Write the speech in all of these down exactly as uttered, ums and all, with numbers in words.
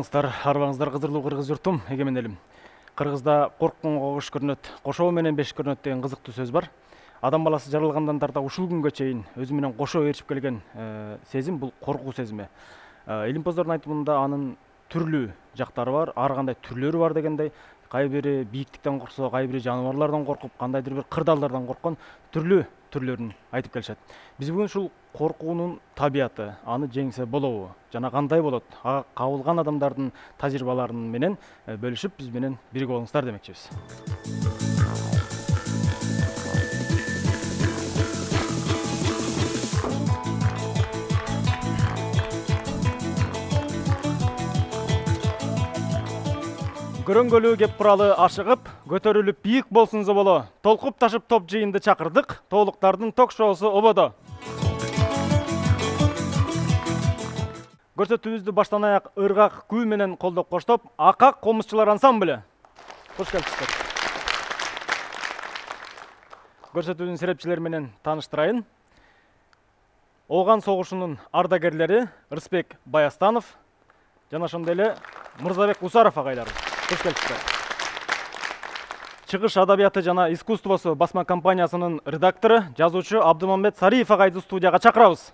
Саламатсыздар, арбаңыздар кызырлуу кыргыз журтум, эгемен элим. Кыргызда коркконго кош көрүнөт, кошоо менен беш көрүнөт деген кызыктуу сөз бар. Адам баласы жаралгандан тарта ушул күнгө чейин өзү менен кошо ээрчип келген сезим бул коркуу сезими. Илимпоздордун айтымында анын түрлүү жактары бар, ар кандай түрлөрү бар дегендей, кай бири бийиктиктен корксо, кай бири жаныбарлардан коркуп, кандайдыр бир кырдаалдардан корккон түрлүү түрлөрүн айтып келишет. Биз бүгүн ушул коркуунун табияты, аны жеңсе болобу жана кандай болот, ага кабылган адамдардын тажрыйбаларын менен бөлүшүп, биз менен бирге болуңуздар демекчибиз. Көрөнгөлүү кеп куралы ашыгып, көтөрүлүп бийик болсунзо боло. Толкуп ташып топ жыйынды чакырдык, тоолуктардын ток-шоусу ободо. Көрсөтүүбүздү баштан аяк ыргак күү менен колдоп коштоп, Акак комузчулар ансамблы. Кош келипсиздер. Көрсөтүүнүн серепчилери менен тааныштырайын. Ооган согушунун ардагерлери Рысбек Баястанов жана ошондой эле Мырзабек Усаров агайлар. Кош келипсиздер. Чыгыш адабияты жана искусствосу басма компаниясынын редактору, жазуучу Абдымамбет Сариев агайды студияга чакырабыз.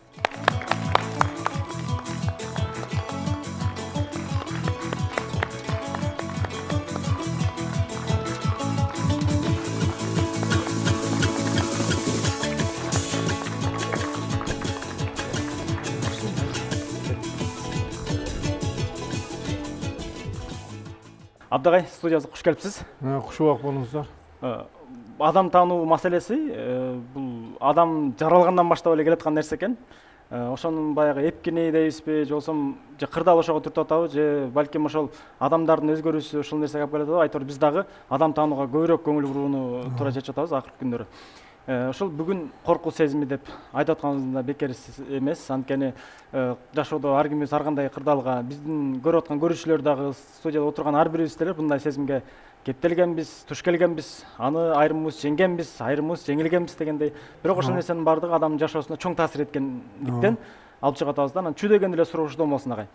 Абдагай, студиябызга куш келипсиз. Кушубак болуңуздар. Адам таануу маселеси бул адам жаралгандан баштап эле келаткан нерсе экен. Ошонун баягы эпкини дейбизби, же болбосо же кырдаал ошого түртүп атабы, же балким ошол адамдардын өзгөрүүсү ушул нерсеге алып келет. Айтор биз дагы адам таанууга көбүрөөк көңүл бурууну туура чечип атабыз акыркы күндөрү. Ошол бүгүн коркуу сезими деп айтып атканыбызда бекер эмес. Анткени жашоодо ар кимибиз ар кандай кырдаалга, биздин көрүп аткан көрүүчүлөр дагы, студияда отурган ар бирибиз деле мындай сезимге кептелгенбиз, туш келгенбиз. Аны айрымыбыз жеңгенбиз, айрымыбыз жеңилгенбиз дегендей. Бирок ошол нерсенин баардыгы адамдын жашоосуна чоң таасир эткендиктен алып чыгып атабыз да. Анан чү деген эле суроо ушул болсун агай.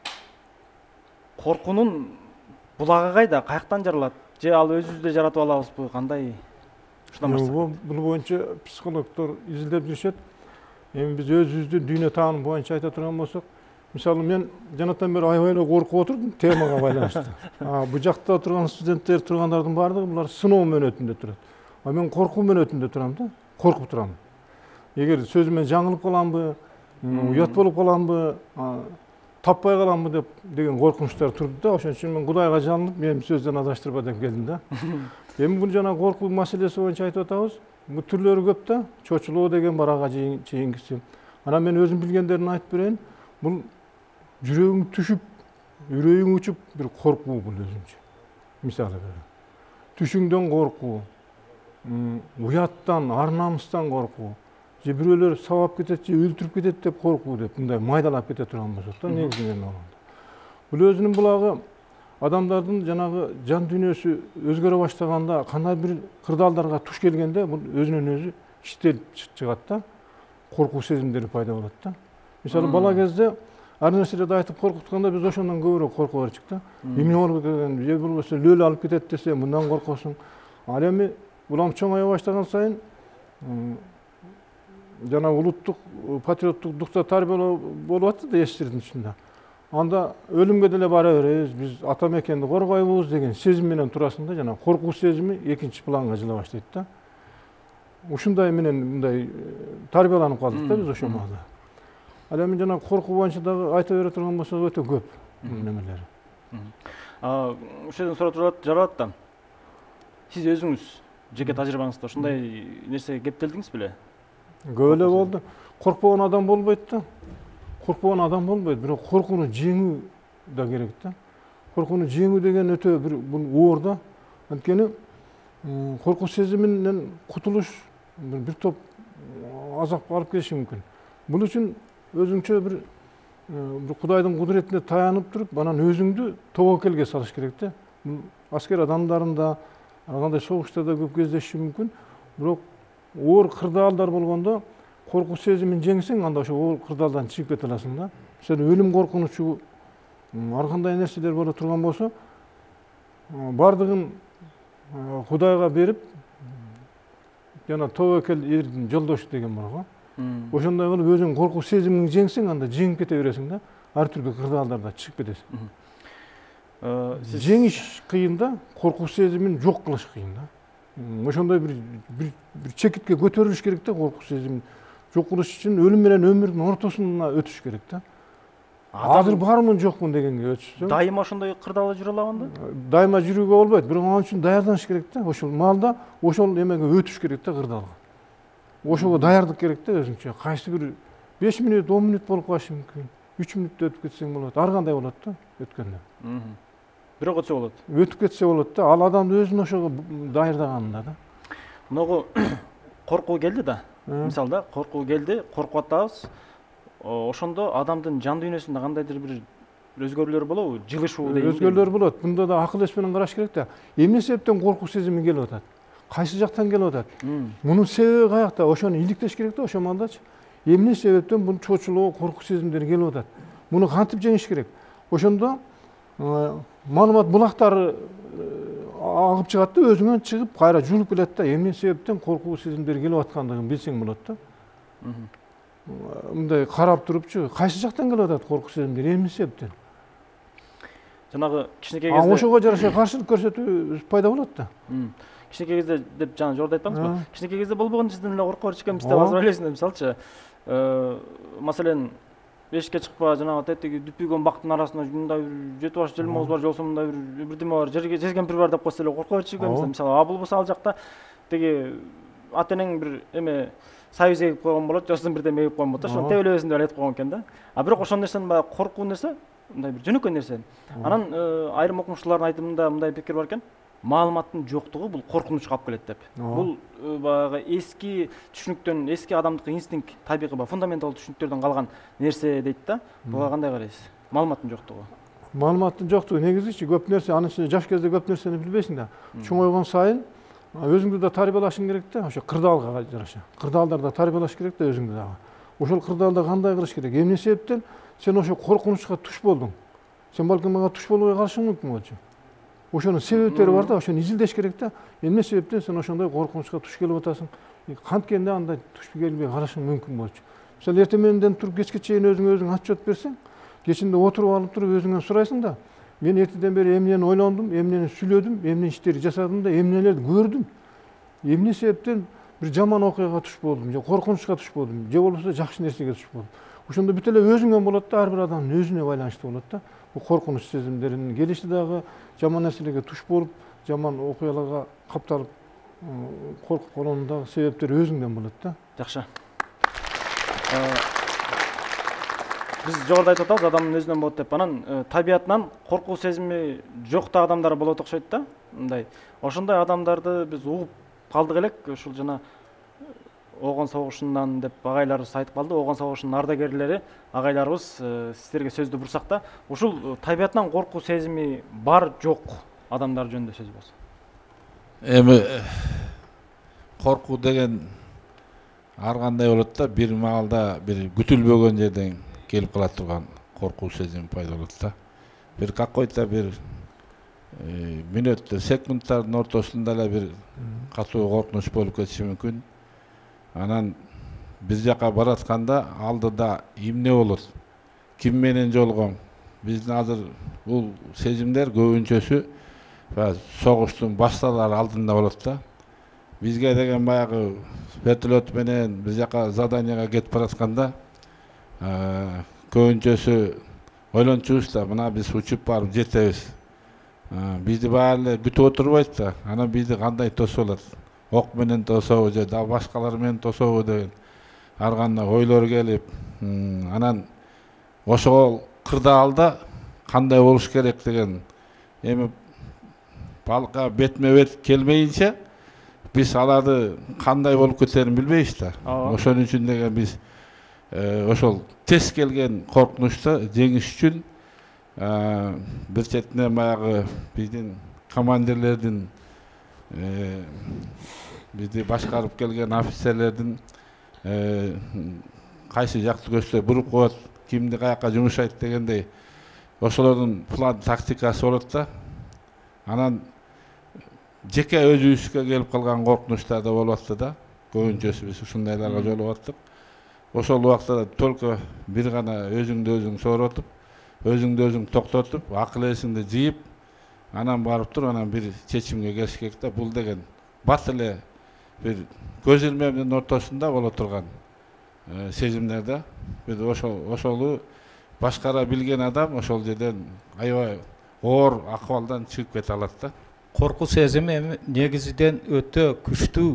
Коркуунун булагы кайда, каяктан жаралат? Же ал өзүбүздө жаратып алабызбы? Кандай? Бул боюнча психологдор изилдеп жүрүшөт. Эми биз өзүбүздү дүйнө таануу боюнча айта турган болсок, мисалы мен жанатан бери аябай эле коркуп отурдум темага байланыштуу. Бул жакта отурган студенттер тургандардын баардыгы булар сыноо мөөнөтүндө турат. А мен коркуу мөөнөтүндө турам да, коркуп турам. Эгер сөзүмөн жаңылып каламбы, уят болуп каламбы, таппай каламбы деп деген коркунучтар турду да. Ошон үчүн мен Кудайга жалынып, мени сөздөн адаштырба деп келдим да. Эми бул жана коркуу маселеси боюнча айтып атабыз. Бул түрлөрү көп да. Чочулоо деген бар ага чейингиси. Анан мен өзүм билгендерин айтып берейин. Бул жүрөгүң түшүп, үрөйүң учуп бир коркуу бул өзүнчө. Мисалы берем. Түшүңдөн коркуу, уяттан, ар намыстан коркуу, же бирөөлөр сабап кетет, же өлтүрүп кетет деп коркуу деп мындай майдалап кете турган болсок да, негизинен алганда. Бул өзүнүн булагы адамдардын жанагы жан дүйнөсү өзгөрө баштаганда, кандай бир кырдаалдарга туш келгенде бул өзүнөн өзү иштелип чыгат да. Коркуу сезимдери пайда болот да. Мисалы бала кезде ар нерселерди айтып коркутканда биз ошондон көбүрөөк корко берчик да. Эмне болуп кеткен, же болбосо лөл алып кетет десе, мындан коркосуң. Ал эми улам чоңая баштаган сайын жана улуттук патриоттук духта тарбиялоо болуп атты да эстердин ичинде. Анда өлүмгө деле бара беребиз, биз ата мекенди коргойбуз деген сезим менен турасың жана коркуу сезими экинчи планга жыла баштайт да. Ушундай менен мындай тарбияланып калдык да биз ошол маалда. Ал эми жана коркуу боюнча дагы айта бере турган болсок өтө көп немелери. Ушул суроо турат жаралат да. Сиз өзүңүз жеке тажрыйбаңызда ушундай нерсеге кептелдиңиз беле? Көп эле болду. Коркпогон адам болбойт да. Коркпогон адам болбойт, бирок коркууну жеңүү да керек да. Коркууну жеңүү деген өтө бир бул оор да. Анткени коркуу сезиминен кутулуш бир топ азапка алып келиши мүмкүн. Бул үчүн өзүңчө бир бир Кудайдын кудуретине таянып туруп, анан өзүңдү тобокелге салыш керек да. Бул аскер адамдарында, ар кандай согуштарда көп кездешиши мүмкүн. Бирок оор кырдаалдар болгондо корку сезимин жеңсең, анда ошо оор кырдаалдан чыгып кете аласың да. Сен өлүм коркунучу ар кандай нерселер боло турган болсо бардыгын Кудайга берип, жана тобокел эрдин жолдошу деген бар го. Ошондой кылып өзүң коркуу сезимиң жеңсең, анда жеңип кете бересиң да, ар түрдүү кырдаалдарда чыгып кетесиң. Жеңиш кыйын да, коркуу сезимин жок кылыш кыйын да. Ошондой бир бир чекитке көтөрүлүш керек да, коркуу сезимин жок кылыш үчүн өлүм менен өмүрдүн ортосуна өтүш керек да. Азыр бармын жокмун дегенге өтүшсөң. Дайыма ошондой кырдаалда жүрө аламын да? Дайыма жүрүүгө болбойт, бирок ал үчүн даярданыш керек да. Ошол маалда ошол эмеге өтүш керек да, кырдаалга. Ошого даярдык керек да өзүңчө. Кайсы бир беш мүнөт, он мүнөт болуп калышы мүмкүн. үч мүнөттө өтүп кетсең болот. Ар кандай болот да өткөндө. Бирок өтсө болот. Өтүп кетсе болот да. Ал адамды өзүн ошого даярдаганында да. Могу коркуу келди да. Мисалы да, коркуу келди, коркуп атабыз. Ошондо адамдын жан дүйнөсүндө кандайдыр бир өзгөрүүлөр болобу? Жылышуу дейм. Өзгөрүүлөр болот. Мында да акыл эс менен караш керек да. Эмне себептен коркуу сезими келип атат? Кайсы жактан келип атат? Мунун себеби каякта? Ошону иликтеш керек да, ошо маалдачы. Эмне себептен бул чочулоо, коркуу сезимдери келип атат? Муну кантип жеңиш керек? Ошондо маалымат булактары агып чыгат да, өзүңөн чыгып, кайра жулуп келет да, эмне себептен коркуу сезимдери келип аткандыгын билсең болот да. Мындай карап турупчу, кайсы жактан келип атат коркуу сезимдер, эмне себептен? Жанагы кичинекей кезде ошого жараша каршылык көрсөтүү пайда болот да. Кичинекей кезде деп жана жорда айтпаңызбы? Кичинекей кезде болбогон жерден эле коркуп барчу экенбиз деп азыр ойлойсуң, мисалчы. Маселен, эшикке чыкпа, жанагы тетиги дүпүйгөн бактын арасында мындай бир жети баш желмоз бар, жолсо мындай бир бирдеме бар, жерге жезкемпир бар деп койсо эле коркуп барчу экенбиз. Мисалы, а болбосо ал жакта теги ата-энең бир эме союз эгип койгон болот, жосун бирдеме эгип койгон болот, ошону тебелебесин деп айтып койгон экен да. А бирок ошол нерсенин баягы коркуу нерсе, мындай бир жөнөкөй нерсе. Анан айрым окумуштуулардын айтымында мындай пикир бар экен. Маалыматтын жоктугу бул коркунучка алып келет деп. Бул баягы эски түшүнүктөн, эски адамдык инстинкт, табигый ба фундаменталдуу түшүнүктөрдөн калган нерсе дейт да. Буга кандай карайсыз? Маалыматтын жоктугу. Маалыматтын жоктугу негизичи көп нерсе, анын ичинде жаш кезде көп нерсени билбейсиң да. Чоңойгон сайын өзүңдү да тарбиялашың керек да, ошо кырдаалга жараша. Кырдаалдарда тарбиялаш керек да өзүңдү дагы. Ошол кырдаалда кандай кылыш керек? Эмне себептен сен ошо коркунучка туш болдуң? Сен балким ага туш болбой калышың мүмкүн болчу. Ошонун себептери бар да, ошону изилдеш керек да. Эмне себептен сен ошондой коркунучка туш келип атасың? Канткенде андай туш келбей калышың мүмкүн болчу. Мисалы эртең мененден туруп кечке чейин өзүңө өзүң отчет берсең, кечинде отуруп алып туруп өзүңөн сурайсың да. Мен эртеден бери эмнени ойлондум, эмнени сүйлөдүм, эмне иштерди жасадым да, эмнелерди көрдүм. Эмне себептен бир жаман окуяга туш болдум, же коркунучка туш болдум, же болбосо жакшы нерсеге туш болдум. Ошондо бүт эле өзүңөн болот да, ар бир адамдын өзүнө байланыштуу болот да. Бул коркунуч сезимдеринин келиши дагы жаман нерселерге туш болуп, жаман окуяларга капталып коркуп калуунун дагы себептери өзүңдөн болот да. Жакшы. Биз жогоруда айтып атабыз, адамдын өзүнөн болот деп. Анан табиятынан коркуу сезими жок да адамдар болот окшойт да. Мындай. Ошондой адамдарды биз угуп калдык элек, ушул жана Огон согушунан деп агайларыбыз айтып калды. Огон согушунун ардагерлери агайларыбыз сиздерге сөздү бурсак да, ушул табиятынан коркуу сезими бар, жок адамдар жөнүндө сөз болсо. Эми коркуу деген ар кандай болот да, бир маалда бир күтүлбөгөн жерден келип кала турган коркуу сезим пайда болот да. Бир какой-то бир мүнөттөр, секундтардын ортосунда эле бир катуу коркунуч болуп кетиши мүмкүн. Анан бир жака баратканда алдыда эмне болот? Ким менен жолугам? Биздин азыр бул сезимдер көбүнчөсү согуштун башталар алдында болот да. Бизге деген баягы вертолет менен бир жака заданияга кетип баратканда көбүнчөсү ойлончубуз да, мына биз учуп барып жетебиз. Бизди баары эле күтүп отурбайт да. Анан бизди кандай тосолот? Ок менен тособу же да башкалар менен тособу деген ар кандай ойлор келип, анан ошол кырдаалда кандай болуш керек деген эми балыкка бетме бет келмейинче биз аларды кандай болуп кетерин билбейбиз да. Ошон үчүн деген биз ошол тез келген коркунучты жеңиш үчүн бир четинен баягы биздин командирлердин, бизди башкарып келген офицерлердин кайсы жакты көзсө буруп коет, кимди каяка жумушайт дегендей ошолордун план тактикасы болот да. Анан жеке өзүбүзгө келип калган коркунучтар да болуп атты да. Көбүнчөсү биз ушундайларга жолугуп аттык. Ошол убакта только бир гана өзүңдү өзүң сооротуп, өзүңдү өзүң токтотуп, акыл эсиңди жыйып, анан барып туруп анан бир чечимге келиш керек да. Бул деген бат эле бир көз илмемдин ортосунда боло турган сезимдер да. Бир ошол ошолу башкара билген адам ошол жерден аябай оор акыбалдан чыгып кете алат да. Корку сезими эми негизиден өтө күчтүү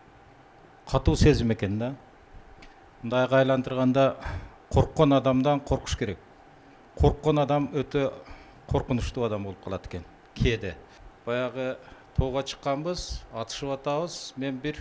катуу сезим экен да. Мындайга айландырганда корккон адамдан коркуш керек. Корккон адам өтө коркунучтуу адам болуп калат экен кээде. Баягы тоого чыкканбыз, атышып атабыз. Мен бир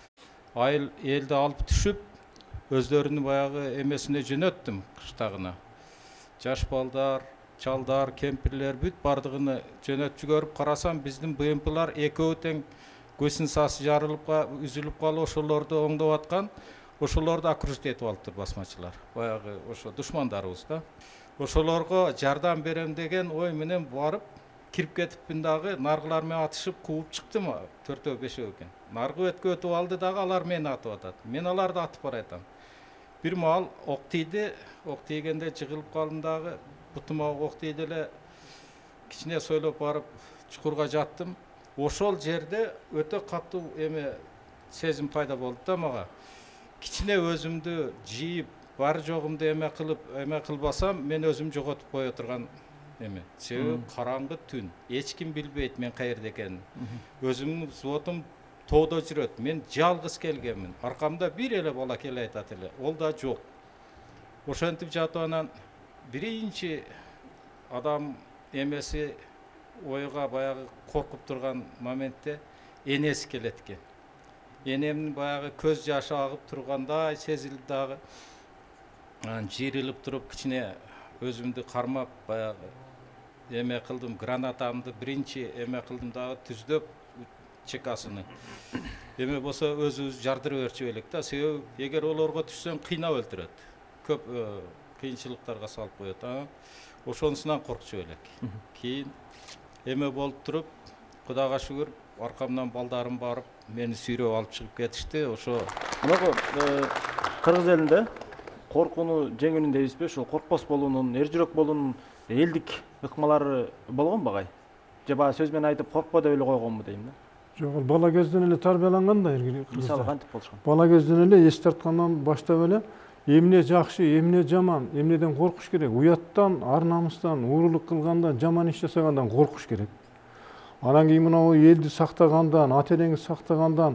айыл элди алып түшүп, өздөрүнүн баягы эмесине жөнөттүм кыштагына. Жаш балдар, чалдар, кемпирлер бүт бардыгыны жөнөтүп жиберип карасам, биздин БМПлар экөө тең көсүн сасы жарылып, үзүлүп калып, ошолорду оңдоп аткан. Ошолорду окружить этип алыптыр басмачылар. Баягы ошо душмандарыбыз да. Ошолорго жардам берем деген ой менен барып, кирип кетипмин дагы, наргылар менен атышып, кууп чыктым, төртөө бешөө экен. Наргы өткө өтүп алды дагы, алар мени атып атат. Мен аларды атып баратам. Бир маал ок тийди, ок тийгенде жыгылып калдым дагы, бутума ок тийди эле, кичине сойлоп барып чукурга жаттым. Ошол жерде өтө катуу эме сезим пайда болду да мага. Кичине өзүмдү жийип, бар жогумду эме кылып, эме кылбасам, мен өзүм жоготуп кое турган эме. Себеби караңгы түн. Эч ким билбейт мен каерде экенин. Өзүмдүн взводум тоодо жүрөт. Мен жалгыз келгенмин. Аркамда бир эле бала келе айтат эле. Ол да жок. Ошентип жатып анан биринчи адам эмеси ойга баягы коркуп турган моментте энеси келет экен. Энемдин баягы көз жашы агып тургандай сезилди дагы. Анан жиирилип туруп кичине өзүмдү кармап баягы эме кылдым, гранатамды биринчи эме кылдым дагы түздөп чекасыны. Эме болсо өзүбүз жардыра берчү элек да. Себеби эгер олорго түшсөң кыйнап өлтүрөт. Көп кыйынчылыктарга салып коет. Ошонусунан коркчу элек. Кийин эме болуп туруп, Кудайга шүгүр, аркамдан балдарым барып, мени сүйрөп алып чыгып кетишти. Ошо мынагы кыргыз элинде коркууну жеңүүнүн дейбизби, ошол коркпос болуунун, эр жүрөк болуунун элдик ыкмалары болгон багай? Же баа сөз менен айтып коркпо деп эле койгонбу дейм да. Жок, ал бала кезден эле тарбияланган да эргери. Мисалы кантип болушкан? Бала кезден эле эс тарткандан баштап эле эмне жакшы, эмне жаман, эмнеден коркуш керек? Уяттан, ар намыстан, уурулук кылгандан, жаман иш жасагандан коркуш керек. Анан кийин мына элди сактагандан, ата энеңди сактагандан,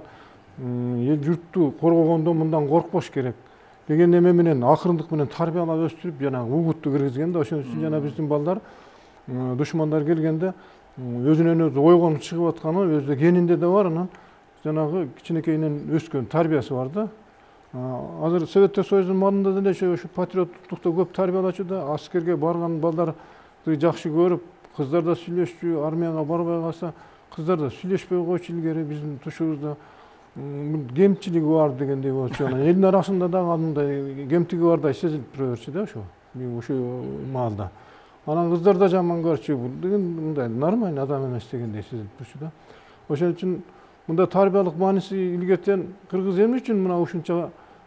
эл журтту коргогондон мындан коркпош керек деген эме менен акырындык менен тарбиялап өстүрүп, жана угутту киргизген да. Ошон үчүн жана биздин балдар душмандар келгенде өзүнөн өзү ойгонуп чыгып атканы өзү генинде да бар. Анан жанагы кичинекейинен өскөн тарбиясы бар да. Азыр Советтер Союзунун мандында деле ошо патриоттукту көп тарбиялачу да. Аскерге барган балдарды жакшы көрүп, кыздар да сүйлөшчү, армияга барбай калса, кыздар да сүйлөшпөй койчу илгери биздин тушубузда кемчилиги бар дегендей болчу. Анан элдин арасында дагы андай кемтиги бардай сезилип тура берчү да ошо. Ошо маалда. Анан кыздар да жаман көрчү, бул деген мындай нормальный адам эмес дегендей сезилип турчу да. Ошон үчүн мында тарбиялык мааниси илгертен кыргыз эмне үчүн мына ушунча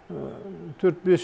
төрт беш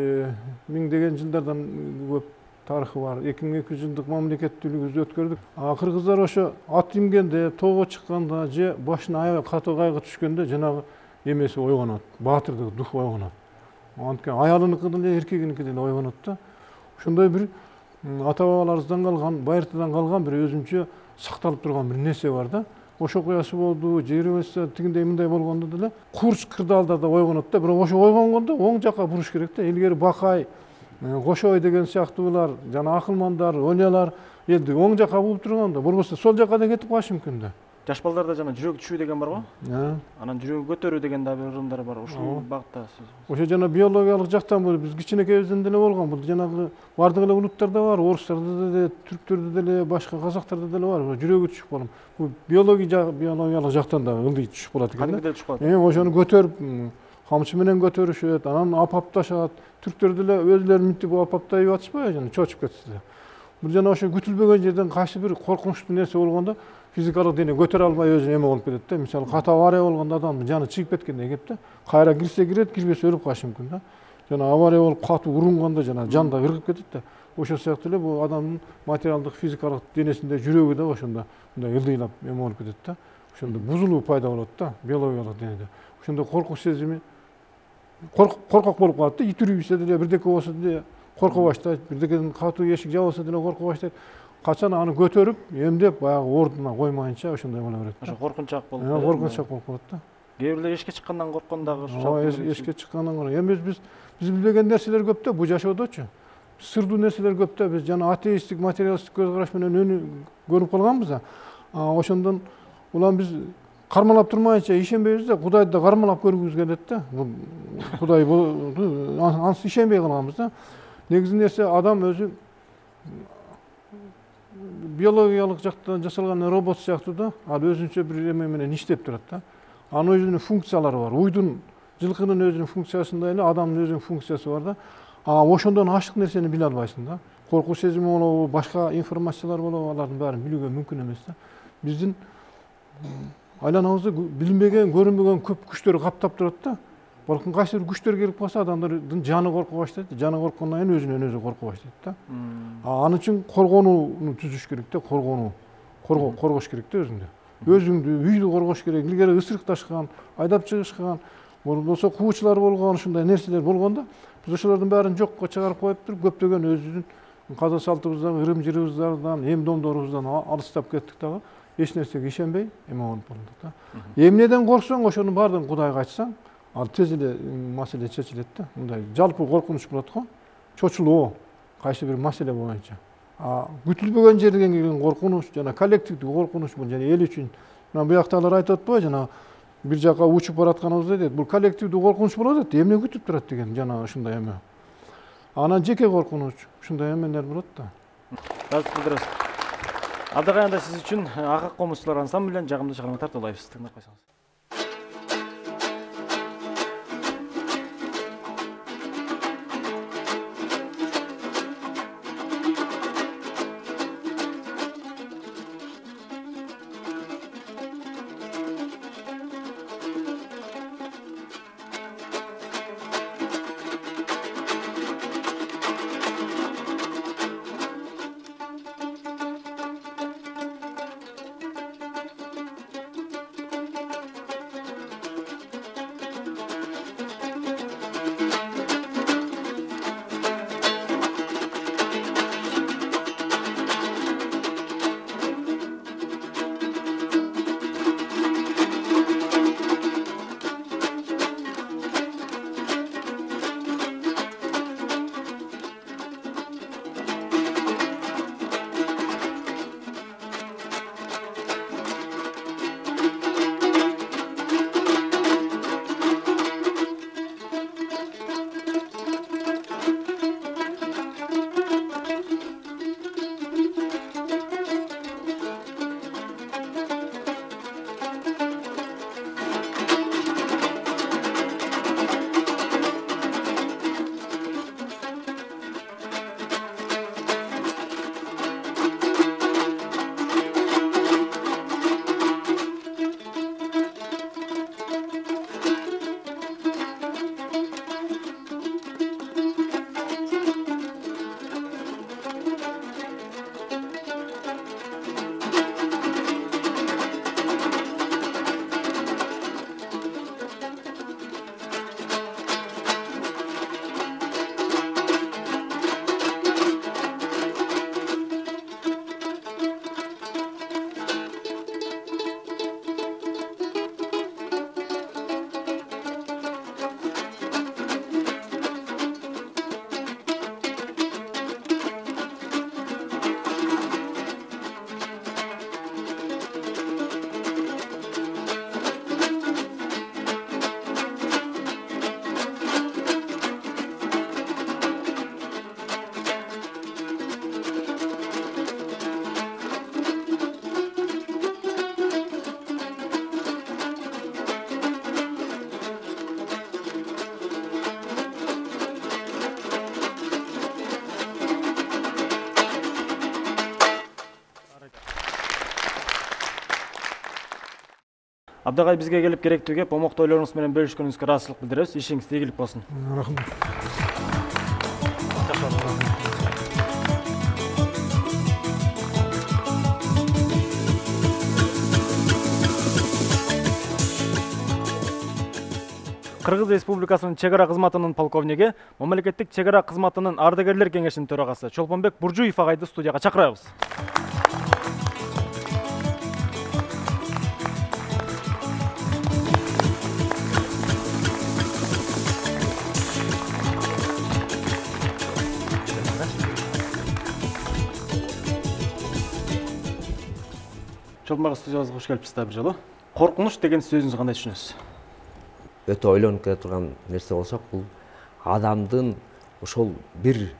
миң деген жылдардан көп тарыхы бар. эки миң эки жүз жылдык мамлекеттүүлүгүбүздү өткөрдүк. А кыргыздар ошо ат имгенде, тоого чыкканда же башына аябай катуу кайгы түшкөндө жанагы эмеси ойгонот, баатырдык дух ойгонот. Анткени аялыныкы деле, эркегиники деле ойгонот да. Ошондой бир ата бабаларыбыздан калган, байыртадан калган бир өзүнчө сакталып турган бир нерсе бар да. Ошо окуясы болду, жери болсо тигиндей мындай болгондо деле курч кырдаалдарда ойгонот да. Бирок ошо ойгонгондо оң жакка буруш керек да. Илгери Бакай, Кошой деген сыяктуулар, жана акылмандар, олиялар элди оң жакка буруп турганда, болбосо сол жакка да кетип калышы мүмкүн да. Жаш балдарда жана жүрөк түшүү деген бар го? Анан жүрөгү көтөрүү деген да бир ырымдар бар. Ушул багытта сиз. Ошо жана биологиялык жактан бул биз кичинекейибизден деле болгон. Бул жанагы бардык эле улуттарда бар, орустарда деле, түрктөрдө деле, башка казактарда деле бар. Жүрөгү түшүп калам. Бул биологиялык жактан да ылдый түшүп калат экен. Кандайда түшүп калат? Эми ошону көтөрүп, камчы менен көтөрүшөт, анан апапташат. Түрктөр деле өзүлөрү мынтип апаптайып атышпайбы, жана чочуп кетсе. бир жана ошо күтүлбөгөн жерден кайсы бир коркунучтуу нерсе болгондо физикалык дене көтөрө албай өзүнө эме болуп кетет да. Мисалы катуу авария болгондо адамдын жаны чыгып кеткендей кеп да. Кайра кирсе кирет, кирбесе өлүп калышы мүмкүн да. Жана авария болуп катуу урунгондо жана жан да ыргып кетет да. Ошол сыяктуу эле бул адамдын материалдык физикалык денесинде жүрөгү да ошондо мындай ылдыйлап эме болуп кетет да. Ошондо бузулуу пайда болот да биологиялык денеде. Ошондо коркуч сезими коркок болуп калат да. Ит үрүбүсө деле бирдеке болсо деле корко баштайт, бирдекеден катуу эшик жабылса деле корко баштайт. Качан аны көтөрүп, эмдеп, баягы ордуна коймайынча ошондой боло берет. Ошо коркунчак болуп. Э, коркунчак болуп калат да. Кээ бирлер эшикке чыккандан корккон дагы ошо. Ооба, эшикке чыккандан кора. Эми биз биз билбеген нерселер көп да бул жашоодочу. Сырдуу нерселер көп да. Биз жана атеисттик, материалисттик көз караш менен өнү көрүп калганбыз да. Ошондон улам биз кармалап турмайынча ишенбейбиз да. Кудайды да кармалап көргүбүз келет да. Кудай ансыз ишенбей калганбыз да. Негизи нерсе адам өзү биологиялык жактан жасалган робот сыяктуу да. Ал өзүнчө бир эме менен иштеп турат да. Анын өзүнүн функциялары бар. Уйдун, жылкынын өзүнүн функциясындай эле адамдын өзүнүн функциясы бар да. А ошондон ашык нерсени биле албайсың да. Коркуч сезими болобу, башка информациялар болобу, алардын баарын билүүгө мүмкүн эмес да. Биздин айланабызды билинбеген, көрүнбөгөн көп күчтөр каптап турат да. Балким кайсы бир күчтөр келип калса адамдардын жаны корко баштайт. Жаны корккондон кийин өзүнөн өзү корко баштайт да. А аны үчүн коргонууну түзүш керек да, коргонуу. Коргош керек да өзүңдү. Өзүңдү, үйдү коргош керек. Илгери ысырыкташкан, айдап чыгышкан, болбосо куучулар болгон, ушундай нерселер болгондо биз ошолордун баарын жокко чыгарып коюп туруп, көптөгөн өзүбүздүн каза салтыбыздан, ырым-жырыбыздан, эм-домдорубуздан алыстап кеттик дагы. Эч нерсеге ишенбей эме болуп калдык да. Эмнеден корксоң, ошонун баардыгын Кудайга айтсаң, ал тез эле маселе чечилет да. Мындай жалпы коркунуч болот го. Чочулоо кайсы бир маселе боюнча. А күтүлбөгөн жерден келген коркунуч жана коллективдүү коркунуч бул жана эл үчүн. Мына буяктагылар айтып атпайбы, жана бир жака учуп баратканыбызда дейт, бул коллективдүү коркунуч болот дейт, эмне күтүп турат деген жана ушундай эме. Анан жеке коркунуч, ушундай эмелер болот да. Ыраазычылык билдиребиз. Адагайында сиз үчүн Акак комузчулар ансамблинен жагымдуу чыгарма тартуулайбыз. Тыңдап койсоңуз. Абдагай бизге келип керектүү кеп омоктуу ойлоруңуз менен бөлүшкөнүңүзгө ыраазычылык билдиребиз. Ишиңиз ийгилик болсун. Рахмат. Кыргыз Республикасынын чек ара кызматынын полковниги, мамлекеттик чек ара кызматынын ардагерлер кеңешинин төрагасы Чолпонбек Буржуев агайды студияга чакырабыз. Чолпонбек студиябызга кош келипсиз да бир жолу. Коркунуч деген сөзүңүздү кандай түшүнөсүз? Өтө ойлонуп келе турган нерсе болсок, бул адамдын ошол бир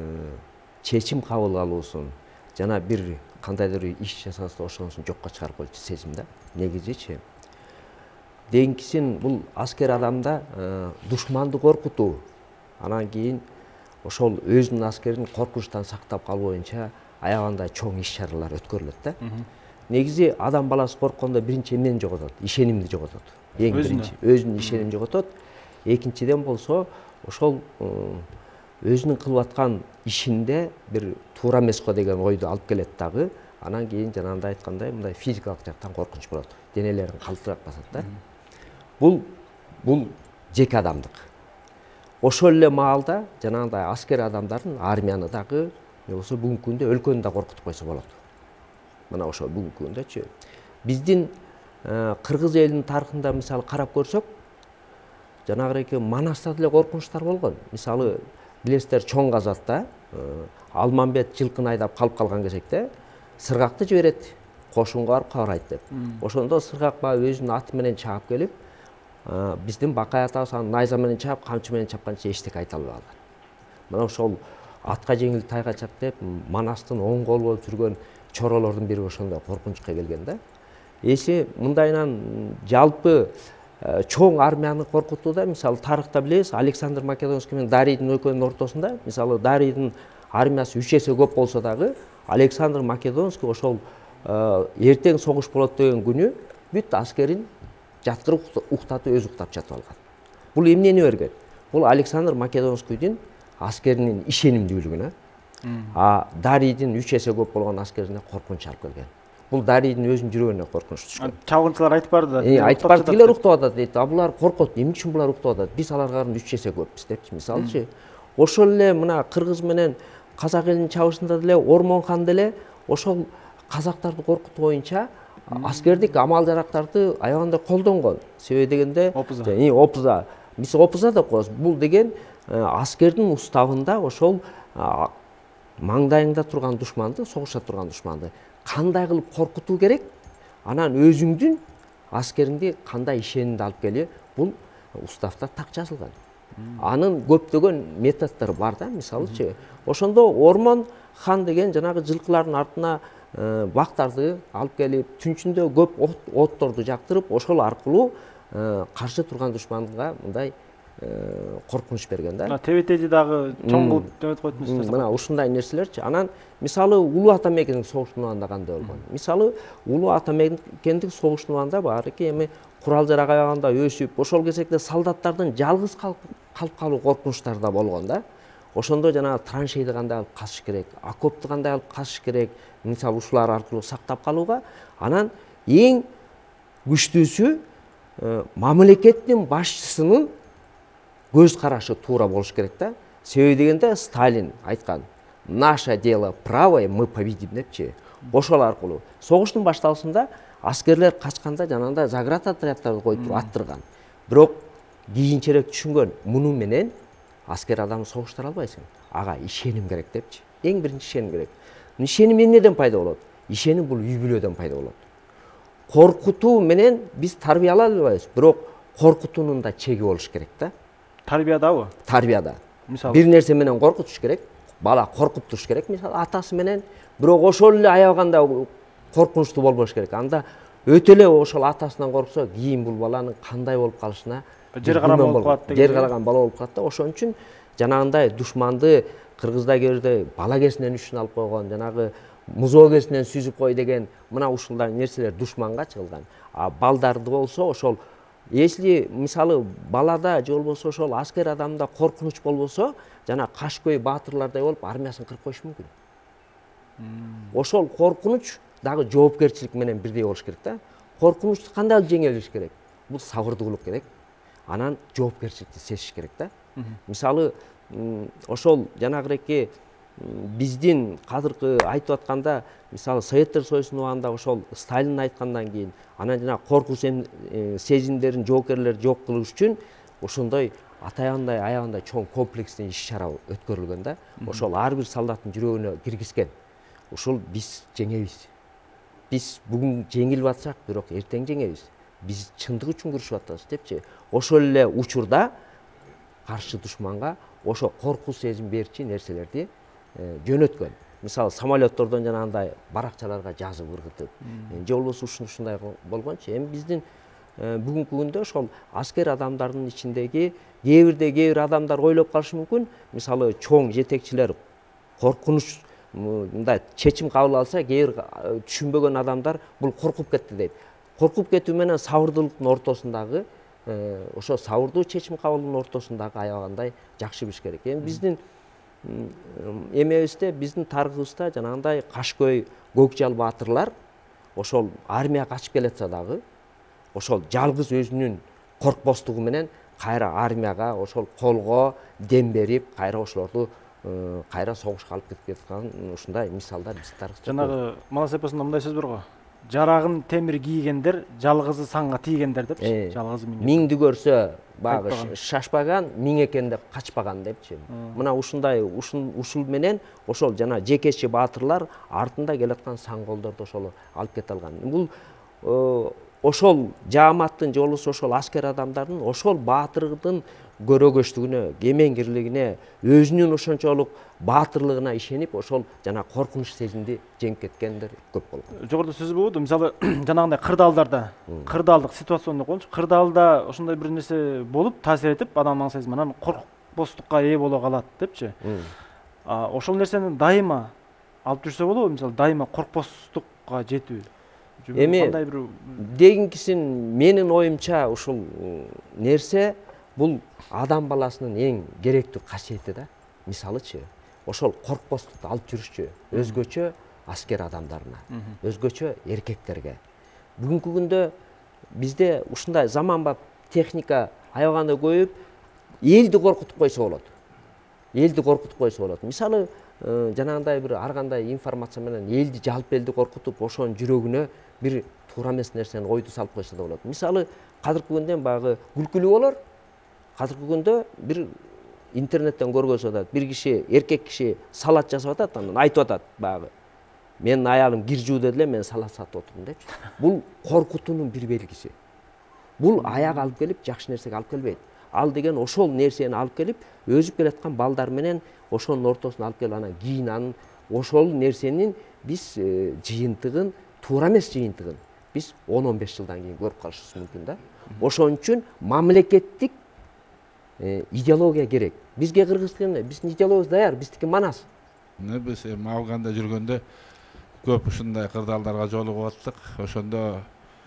чечим кабыл алуусун жана бир кандайдыр иш жасаса ошонусун жокко чыгарып коюучу сезим да. Негизичи дейинкисин бул аскер адамда душманды коркутуу, анан кийин ошол өзүнүн аскерин коркунучтан сактап калуу боюнча аябагандай чоң иш чаралар өткөрүлөт да. Негизи адам баласы корккондо биринчи эмнени жоготот? Ишенимди жоготот. Эң биринчи өзүнүн ишенимин жоготот. Экинчиден болсо ошол өзүнүн кылып аткан ишинде бир туура эмес го деген ойду алып келет дагы. Анан кийин жанагындай айткандай мындай физикалык жактан коркунуч болот. Денелерин калтырап басат да. Бул бул жеке адамдык. Ошол эле маалда жанагындай аскер адамдардын армияны дагы не болсо бүгүнкү күндө өлкөнү да коркутуп койсо болот. Мына ошо бүгүнкү күндөчү биздин кыргыз элинин тарыхында мисалы карап көрсөк, жанагыреки Манаста деле коркунучтар болгон. Мисалы билесиздер, Чоң Казакта Алмамбет жылкыны айдап калып калган кезекте сыргакты жиберет, кошунга барып кабарайт деп. Ошондо сыргак баягы өзүнүн аты менен чаап келип, биздин Бакай атабыз аны найза менен чаап, камчы менен чапканча эчтеке айта албай калган. Мына ошол атка жеңил тайга чап деп Манастын оң колу болуп жүргөн чоролордун бири ошондой коркунучка келген да. Эси мындайынан жалпы чоң армияны коркутууда, мисалы тарыхта билебиз, Александр Македонский менен Дарийдин экөөнүн ортосунда, мисалы Дарийдин армиясы үч эсе көп болсо дагы, Александр Македонский ошол эртең согуш болот деген күнү бүт аскерин жаткырып уктатып өзү уктап жатып алган. Бул эмнени берген? Бул Александр Македонскийдин аскеринин ишенимдүүлүгүнө, а Дарийдин үч эсе көп болгон аскерине коркунуч алып келген. Бул Дарийдин өзүнүн жүрөгүнө коркунуч түшкөн. Чалгынчылар айтып барды да. Айтып барды, тилер уктап атат дейт. А булар коркот. Эмне үчүн булар уктап атат? Биз аларга караганда үч эсе көппүз депчи, мисалычы. Ошол эле мына кыргыз менен казак элинин чабышында деле Ормон хан деле ошол казактарды коркутуу боюнча аскердик амал жарактарды аябагандай колдонгон. Себеби дегенде опуза. Опуза. Биз опуза деп коебуз. Бул деген аскердин уставында ошол маңдайыңда турган душманды, согуша турган душманды кандай кылып коркутуу керек, анан өзүңдүн аскериңди кандай ишенимди алып келе, бул уставда так жазылган. Анын көптөгөн методдору бар да, мисалычы. Ошондо Ормон хан деген жанагы жылкылардын артына бактарды алып келип, түнчүндө көп отторду жактырып, ошол аркылуу каршы турган душманга мындай коркунуч берген да. Тебетеди дагы чоң кылып деметип койдуңуз. Мына ушундай нерселерчи. Анан мисалы Улуу Ата Мекендик согуштун убагында кандай болгон? Мисалы Улуу Ата Мекендик согуштун убагында баарыки эми курал жарак аябагында өсүп, ошол кезекте солдаттардын жалгыз калып калуу коркунучтары да болгон да. Ошондо жана траншейди кандай алып качыш керек, окопду кандай алып качыш керек, мисалы ушулар аркылуу сактап калууга. Анан эң күчтүүсү мамлекеттин башчысынын көз карашы туура болуш керек да. Себеби дегенде Сталин айткан: "Наше дело правое, мы победим" депчи. Ошол аркылуу согуштун башталышында аскерлер качканда жанагындай заград отряддарды коюп аттырган. Бирок кийинчерээк түшүнгөн, муну менен аскер адам согуштура албайсың. Ага ишеним керек депчи. Эң биринчи ишеним керек. Ишеним эмнеден пайда болот? Ишеним бул үй бүлөдөн пайда болот. Коркутуу менен биз тарбиялай албайбыз, бирок коркутуунун да чеги болуш керек да. Тарбиядабы? Тарбияда. Мисалы бир нерсе менен коркутуш керек. Бала коркуп туруш керек, мисалы атасы менен, бирок ошол эле аябаганда коркунучтуу болбош керек. Анда өтө эле ошол атасынан корксо, кийин бул баланын кандай болуп калышына жер карама болуп калат деген. Жер караган бала болуп калат да. Ошон үчүн жанагындай душманды кыргызда керде бала кезинен үчүн алып койгон, жанагы музоо кезинен сүзүп кой деген мына ушундай нерселер душманга чыгылган. А балдарды болсо ошол если мисалы балада же болбосо ошол аскер адамда коркунуч болбосо жана Кашкөй баатырлардай болуп армиясын кырып коюшу мүмкүн. Ошол коркунуч дагы жоопкерчилик менен бирдей болуш керек да. Коркунучту кандай жеңилиш керек? Бул сабырдуулук керек. Анан жоопкерчиликти сезиш керек да. Мисалы ошол жанагыреки биздин азыркы айтып атканда мисалы Советтер Союзунун убагында ошол Сталин айткандан кийин анан жана коркуч сезимдерин жоокерлер жок кылыш үчүн ошондой атаяндай аябандай чоң комплекстен иш чара өткөрүлгөн да. Ошол ар бир солдаттын жүрөгүнө киргизген. Ошол биз жеңебиз. Биз бүгүн жеңилип атсак, бирок эртең жеңебиз. Биз чындык үчүн күрөшүп атабыз депчи. Ошол эле учурда каршы душманга ошо коркуу сезим берчи нерселерди жөнөткөн. Мисалы самолеттордон жанагындай баракчаларга жазып ыргытып, же болбосо ушундай болгончу. Эми биздин бүгүнкү күндө ошол аскер адамдардын ичиндеги кээ бирде кээ бир адамдар ойлоп калышы мүмкүн. Мисалы чоң жетекчилер коркунуч мындай чечим кабыл алса, кээ бир түшүнбөгөн адамдар бул коркуп кетти дейт. Коркуп кетүү менен сабырдуулуктун ортосундагы ошо сабырдуу чечим кабылдоонун ортосундагы аябагандай жакшы билиш керек. Эми биздин эмебизде, биздин тарыхыбызда жанагындай Кашкөй, Көкжал баатырлар ошол армия качып келатса дагы ошол жалгыз өзүнүн коркпостугу менен кайра армияга ошол колго дем берип, кайра ошолорду кайра согушка алып кетип жаткан ушундай мисалдар биз тарыхта. Жанагы Малас эпосунда мындай сөз бар го. Жарагын темир кийгендер, жалгызы санга тийгендер депчи. Жалгызы миңди көрсө багы шашпаган, миң экен деп качпаган депчи. Мына ушундай ушул менен ошол жана жекечи баатырлар артында келаткан сан колдорду ошол алып кете алган. Бул ошол жааматтын же болбосо ошол аскер адамдардын ошол баатырдын көрөгөчтүгүнө, кемеңгирлигине, өзүнүн ошончолук баатырлыгына ишенип, ошол жана коркунуч сезимди жеңип кеткендер көп болгон. Жогоруда сөз болду, мисалы жанагындай кырдаалдарда, кырдаалдык ситуациондук болчу. Кырдаалда ошондой бир нерсе болуп, таасир этип, адамдын сезими анан коркпостукка ээ боло калат депчи. Ошол нерсени дайыма алып жүрсө болобу? Мисалы дайыма коркпостукка жетүү. Эми дегенкисин менин оюмча ушул нерсе бул адам баласынын эң керектүү касиети да. Мисалычы, ошол коркпостукту алып жүрүшчү өзгөчө аскер адамдарына, өзгөчө эркектерге. Бүгүнкү күндө бизде ушундай заманбап техника аябагандай көбөйүп, элди коркутуп койсо болот. Элди коркутуп койсо болот. Мисалы, жанагындай бир ар кандай информация менен элди жалпы элди коркутуп, ошонун жүрөгүнө бир туура эмес нерсени ойду салып койсо да болот. Мисалы, азыркы күндө багы күлкүлүү болор. Азыркы күндө бир интернеттен көргөзүп атат, бир киши, эркек киши салат жасап атат, анан айтып атат багы. Менин аялым кир жууду эле, мен салат сатып отурдум депчи. Бул коркутуунун бир белгиси. Бул аяк алып келип, жакшы нерсеге алып келбейт. Ал деген ошол нерсени алып келип, өзүп келаткан балдар менен ошонун ортосуна алып келип, анан кийин анын ошол нерсенин биз жыйынтыгын, туура эмес жыйынтыгын биз он он беш жылдан кийин көрүп калышыбыз мүмкүн да. Ошон үчүн мамлекеттик идеология керек. Бизге кыргызстанда биздин идеологиябыз даяр, биздики манас. Мына биз эми Афганда жүргөндө көп ушундай кырдаалдарга жолугуп аттык. Ошондо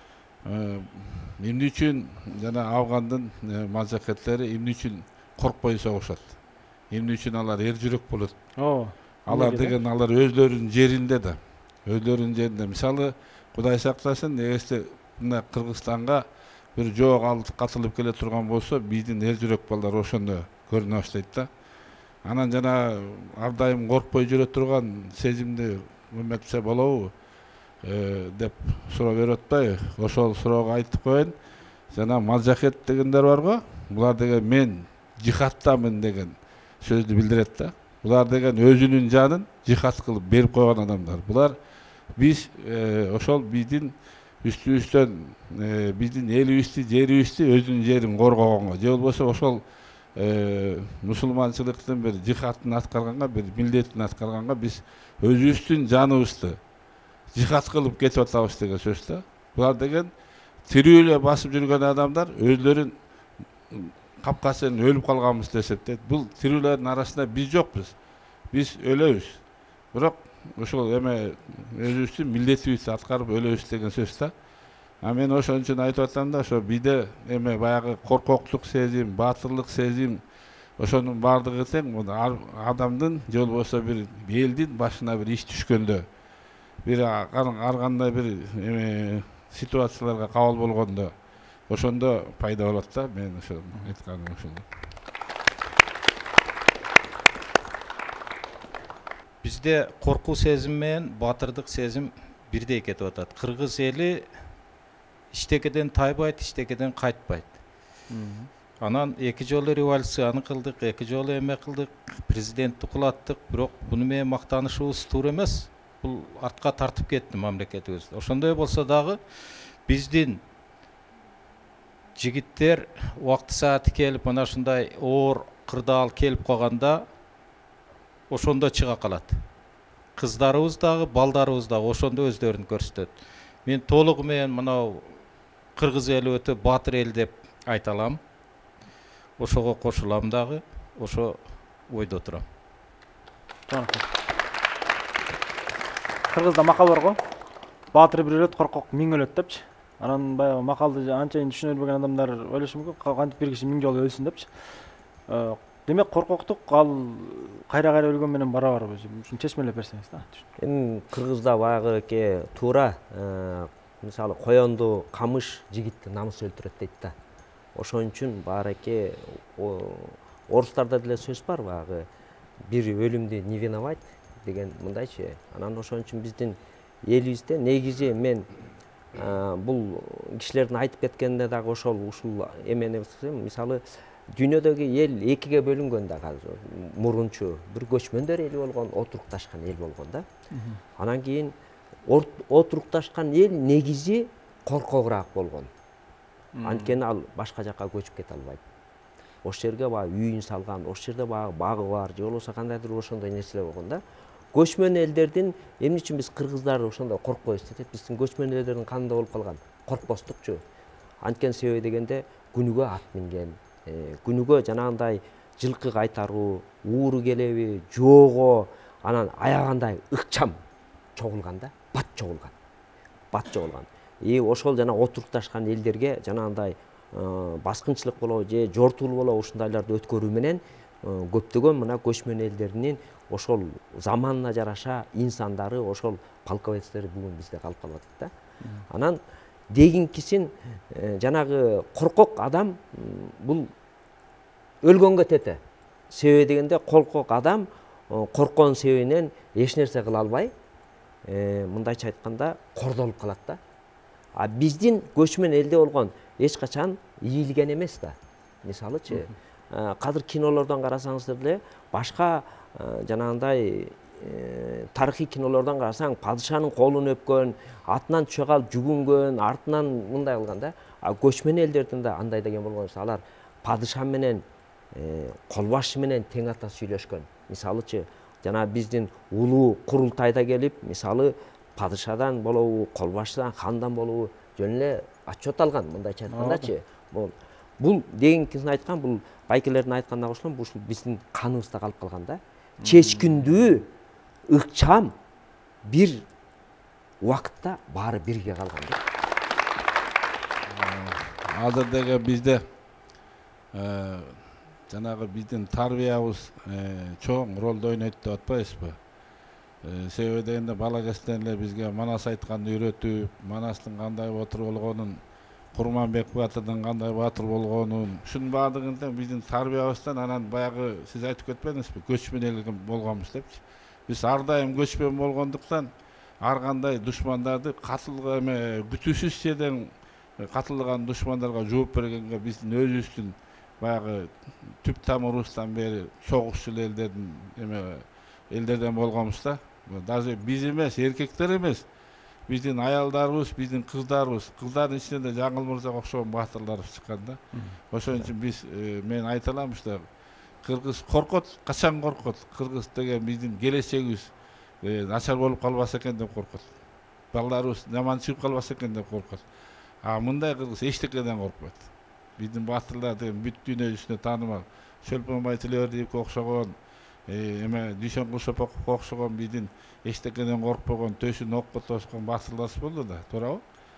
эмне үчүн жана Афгандын мажакеттери эмне үчүн коркпой согушат? Эмне үчүн алар эр жүрөк болот? Алар деген алар өзлөрүнүн жеринде да. Өзлөрүнүн жеринде. Мисалы, Кудай сактасын, эгерде мына Кыргызстанга бир жоок алып катылып келе турган болсо, биздин эр жүрөк балдар ошондо көрүнө баштайт да. Анан жана ар дайым коркпой жүрө турган сезимди эметсе болобу деп суроо берип атпайбы? Ошол суроого айтып коеюн. Жана мажахет дегендер бар го. Булар деген мен жихаттамын деген сөздү билдирет да. Булар деген өзүнүн жанын жихат кылып берип койгон адамдар. Булар биз ошол биздин үстүбүздөн биздин элибизди, жерибизди, өзүнүн жерин коргогонго, же болбосо ошол мусулманчылыктын бир жихатын аткарганга, бир милдетин аткарганга биз өзүбүздүн жаныбызды жихат кылып кетип атабыз деген сөз да. Булар деген тирүү эле басып жүргөн адамдар өзлөрүн капкасын өлүп калганбыз деп эсептейт. Бул тирүүлөрдүн арасында биз жокпуз. Биз өлөбүз. Бирок ошол эме өзүбүздүн милдетибизди аткарып өлөбүз деген сөз да. А мен ошон үчүн айтып атам да, ошо биде эме баягы коркоктук сезим, баатырлык сезим, ошонун баардыгы тең адамдын же болбосо бир элдин башына бир иш түшкөндө, бир ар кандай бир эме ситуацияларга кабыл болгондо, ошондо пайда болот да. Мен ошо айтканым ошол. Бизде коркуу сезим менен батырдык сезим бирдей кетип атат. Кыргыз эли иштекеден тайбайт, иштекеден кайтпайт. Анан эки жолу революцияны кылдык, эки жолу эме кылдык, президентти кулаттык, бирок буну менен мактанышыбыз туура эмес. Бул артка тартып кетти мамлекетибиз. Ошондой болсо дагы биздин жигиттер убакыт сааты келип, мына ушундай оор кырдаал келип калганда ошондо чыга калат. Кыздарыбыз дагы, балдарыбыз дагы ошондо өздөрүн көрсөтөт. Мен толугу менен мынау кыргыз эли өтө батыр эл деп айта алам. Ошого кошулам дагы, ошо ойдо турам. Кыргызда макал бар го. Батыр бир өлөт, коркок миң өлөт депчи. Анан баягы макалды анчайын түшүнө билбеген адамдар ойлошу мүмкүн, кантип бир киши миң жолу өлсүн депчи. Демек коркоктук ал кайра-кайра өлгөн менен барабар. Ушуну чечмелеп берсеңиз да. Эми кыргызда баягы туура мисалы коёнду камыш жигитти намыс өлтүрөт дейт да. Ошон үчүн баарыке орустарда деле сөз бар, баягы бир өлүмдү не виноват деген мындайчы. Анан ошон үчүн биздин элибизде негизи мен бул кишилердин айтып кеткенде дагы ошол ушул эмени мисалы дүйнөдөгү эл экиге бөлүнгөн да азыр. Мурунчу бир көчмөндөр эли болгон, отурукташкан эл болгон да. Анан кийин отурукташкан эл негизи коркогураак болгон. Анткени ал башка жакка көчүп кете албайт. Ошол жерге баягы үйүн салган, ошол жерде баягы багы бар, же болбосо кандайдыр ошондой нерселер болгон да. Көчмөн элдердин эмне үчүн биз кыргыздар ошондой коркпойбуз дейт? Биздин көчмөн элдердин канында болуп калган коркпостукчу. Анткени себеби дегенде күнүгө ат минген, күнүгө жанагындай жылкы кайтаруу, ууру келеби, жоого, анан аягандай ыкчам чогулган да, бат чогулган. Бат чогулган. И ошол жана отурукташкан элдерге жанагындай баскынчылык болобу же жортуул болобу ушундайларды өткөрүү менен көптөгөн мына көчмөн элдеринин ошол заманына жараша инсандары, ошол полковецтери бүгүн бизде калып калып атат да. Анан дегинкисин жанагы коркок адам бул өлгөнгө тете. Себеби дегенде коркок адам корккон себебинен эч нерсе кыла албай, мындайча айтканда кордолуп калат да. А биздин көчмөн элде болгон эч качан ийилген эмес да. Мисалычы, кадыр кинолордон карасаңыздар деле, башка жанагындай тарыхый кинолордон карасаң, падышанын колун өпкөн, атынан түшө калып жүгүнгөн, артынан мындай кылган да. А көчмөн элдердин да андай деген болгон, алар падыша менен кол башы менен тең ата сүйлөшкөн. Мисалычы, жана биздин улуу курултайда келип, мисалы падышадан болобу, кол башыдан, хандан болобу жөн эле отчет алган, мындайча айткандачы. Бул бул дегенкисин айткан, бул байкелердин айтканына кошулам, бул биздин каныбызда калып калган да. Чечкиндүү, ыкчам бир убакытта баары бирге калган да. Азыр деге бизде жанагы биздин тарбиябыз чоң ролду ойнойт деп атпайбызбы? Себеби дегенде бала кезден эле бизге Манас айтканды үйрөтүп, Манастын кандай батыр болгонун, Курманбек батырдын кандай батыр болгонун, ушунун баардыгын тең биздин тарбиябыздан, анан баягы сиз айтып кетпедиңизби, көчмөн эл болгонбуз депчи. Биз ар дайым көчмөн болгондуктан ар кандай душмандарды катылга эме күтүүсүз жерден катылган душмандарга жооп бергенге биздин өзүбүздүн баягы түп тамырыбыздан бери согушчу элдердин эме элдерден болгонбуз да. Даже биз эмес, эркектер эмес, биздин аялдарыбыз, биздин кыздарыбыз, кыздардын ичинен да Жаңыл мырзага окшогон батырларыбыз чыккан да. Ошон үчүн биз мен айта алам ушта кыргыз коркот, качан коркот? Кыргыз деген биздин келечегибиз начар болуп калбаса экен деп коркот. Балдарыбыз жаман чыгып калбаса экен деп коркот. А мындай кыргыз эчтекеден коркпойт. Биздин батырлар деген бүт дүйнө жүзүнө таанымал. Чөлпөнбай Тилебердиевке окшогон, эме Дүйшөн Кулшоповго окшогон биздин эчтекеден коркпогон, төшүн окко тоскон батырларыбыз болду да, туурабы?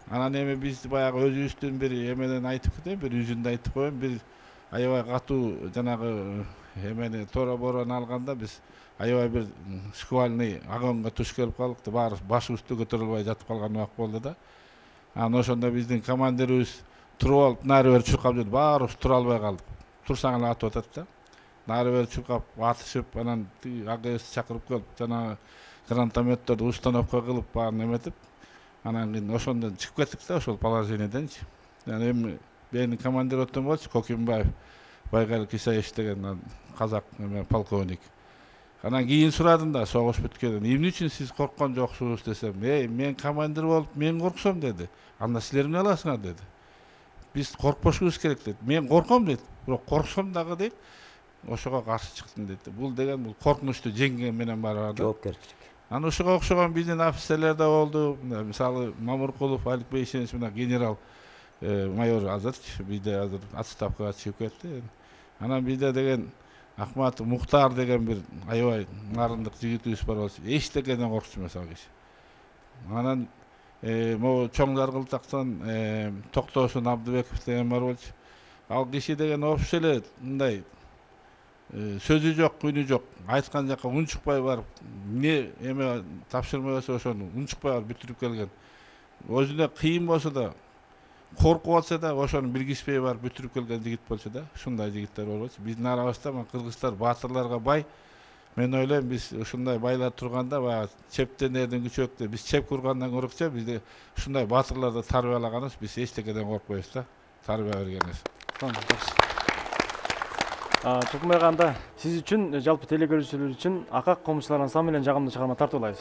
Анан эми биз баягы өзүбүздүн бир эмеден айтып кетейин, бир үзүндү айтып коеюн. Бир аябай катуу жанагы эмени тора борон алганда биз аябай бир шквальный огоньго туш келип калдык да, баарыбыз башыбызды көтөрө албай жатып калган убак болду да. Анан ошондо биздин командирибиз туруп алып нары бери чуркап жүрдү, баарыбыз тура албай калдык. Турсаң эле атып атат да. Нары бери чуркап атышып, анан АГС чакырып келип, жанагы гранатометтерди установка кылып, баарын эметип, анан кийин ошондон чыгып кеттик да, ошол положениеденчи. Анан эми менин командир отон болчу Кокимбаев Байгалик Исаевич деген казак эме полковник. Анан кийин сурадым да, согуш бүткөндөн, эмне үчүн сиз корккон жоксуз десем, эй, мен командир болуп, мен корксом деди. Анда силер эмне кыласыңар деди. Биз коркпошубуз керек деди. Мен корком дейт, бирок корксом дагы дейт, ошого каршы чыктым дейт. Бул деген бул коркунучту жеңген менен барабар да. Жоопкерчилик. Анан ошого окшогон биздин офицерлер да болду. Мисалы Мамуркулов Алик Бейшенович менен генерал майор азырчы бизде азыр отставкага чыгып кетти. Анан бизде деген Ахматов Мухтар деген бир аябай нарындык жигитибиз бар болчу. Эчтекеден коркчу эмес ал киши. Анан могу чоң Жаргылтактан Токтосун Абдыбеков деген бар болчу. Ал киши деген вообще эле мындай сөзү жок, күнү жок. Айткан жака унчукпай барып, эмне эме тапшырма болсо ошону унчукпай барып бүтүрүп келген. Өзүнө кыйын болсо да, коркуп атса да, ошону биргизбей барып бүтүрүп келген жигит болчу да. Ушундай жигиттер болчу. Биздин арабызда кыргыздар баатырларга бай. Мен ойлойм, биз ушундай байлар турганда, баягы чептенердин күчөк деп, биз чеп кургандан көрөкчө, бизде ушундай баатырларды тарбиялаганбыз, биз эчтекеден коркпойбуз да. Тарбия бергенбиз. Чукмай анда сиз үчүн, жалпы телекөрүүчүлөр үчүн Акак комузчулар ансамблинин жагымдуу чыгарма тартуулайбыз.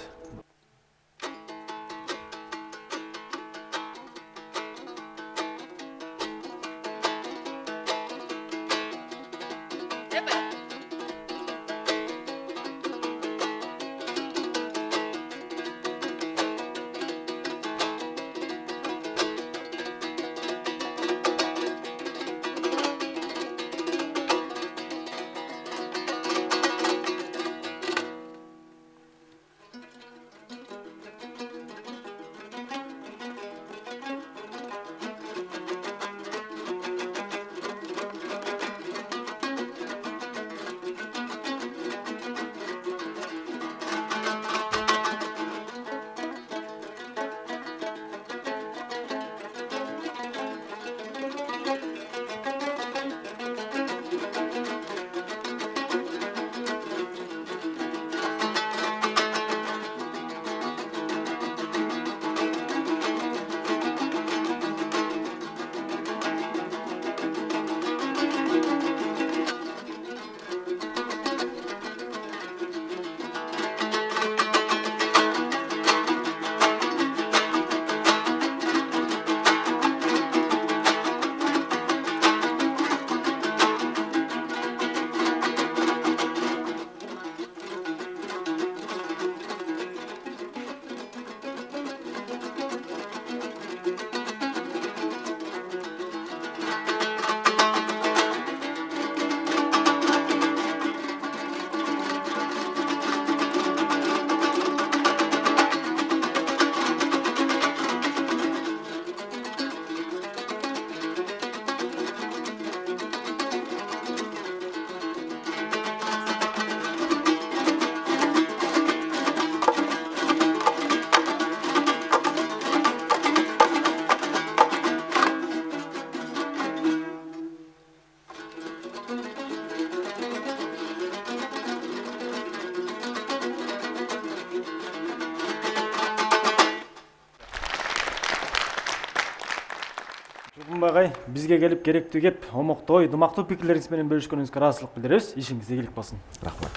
Чукмай, бизге келип керектүү кеп, омоктой, дымактуу пикирлериңиз менен бөлүшкөнүңүзгө ыраазычылык билдиребиз. Ишиңизде ийгилик болсун. Рахмат.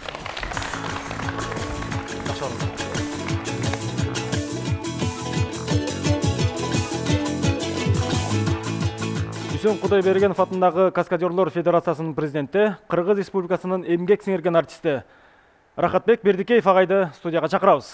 Дүйсен Кудайбергенов атындагы Каскадерлор Федерациясынын президенти, Кыргыз Республикасынын эмгек сиңирген артисти Рахатбек Бердикеев агайды студияга чакырабыз.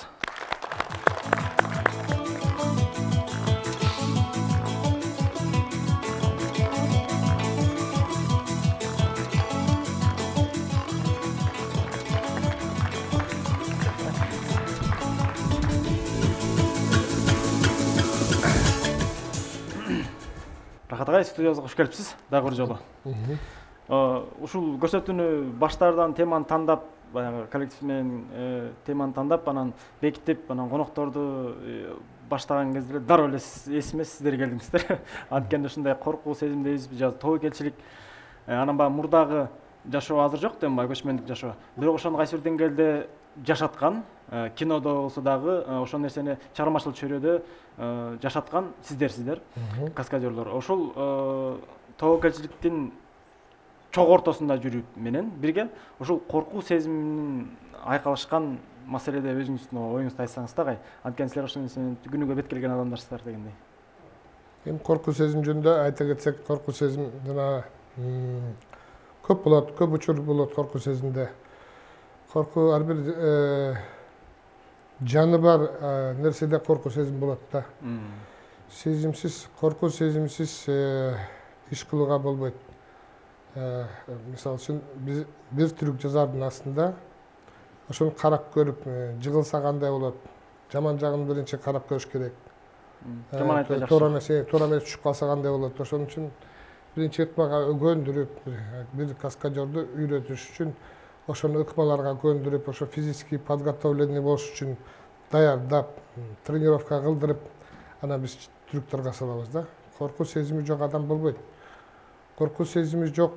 Атагай, студиябызга кош келипсиз дагы бир жолу. Ушул көрсөтүүнү баштардан теманы тандап, баягы коллектив менен теманы тандап, анан бекитип, анан конокторду баштаган кезде дароо эле эсиме сиздер келдиңиздер. Анткени ушундай коркуу сезимдейбиз, же тобокелчилик, анан баягы мурдагы жашоо азыр жок дейм, баягы көчмөндүк жашоо. Бирок ошону кайсы бир деңгээлде жашаткан, кинодо болсо дагы ошол нерсени чыгармачылык чөйрөдө жашаткан сиздерсиздер, каскадерлор. Ошол тобокелчиликтин чок ортосунда жүрүп менен бирге ошол коркуу сезимин айкалышкан маселеде өзүңүздүн оюңузду айтсаңыз дагы, анткени силер ошол нерсени күнүгө бет келген адамдарсыздар дегендей. Эми коркуу сезим жөнүндө айта кетсек, коркуу сезим жана көп болот, көп учур болот коркуу сезимде. Коркуу ар бир жаны бар нерседе коркуу сезим болот да. Сезимсиз, коркуу сезимсиз иш кылууга болбойт. Мисалы үчүн биз бир түрк жазардын астында ошону карап көрүп, жыгылса кандай болот, жаман жагын биринчи карап көрүш керек. Жаман айтпай жакшы. Туура эмес, туура эмес түшүп калса кандай болот. Ошон үчүн биринчи ыкмага көндүрүп, бир каскадерду үйрөтүш үчүн ошону ыкмаларга көндүрүп, ошо физический подготовление болуш үчүн даярдап, тренировка кылдырып, анан биз түрктөргө салабыз да. Коркуу сезими жок адам болбойт. Коркуу сезими жок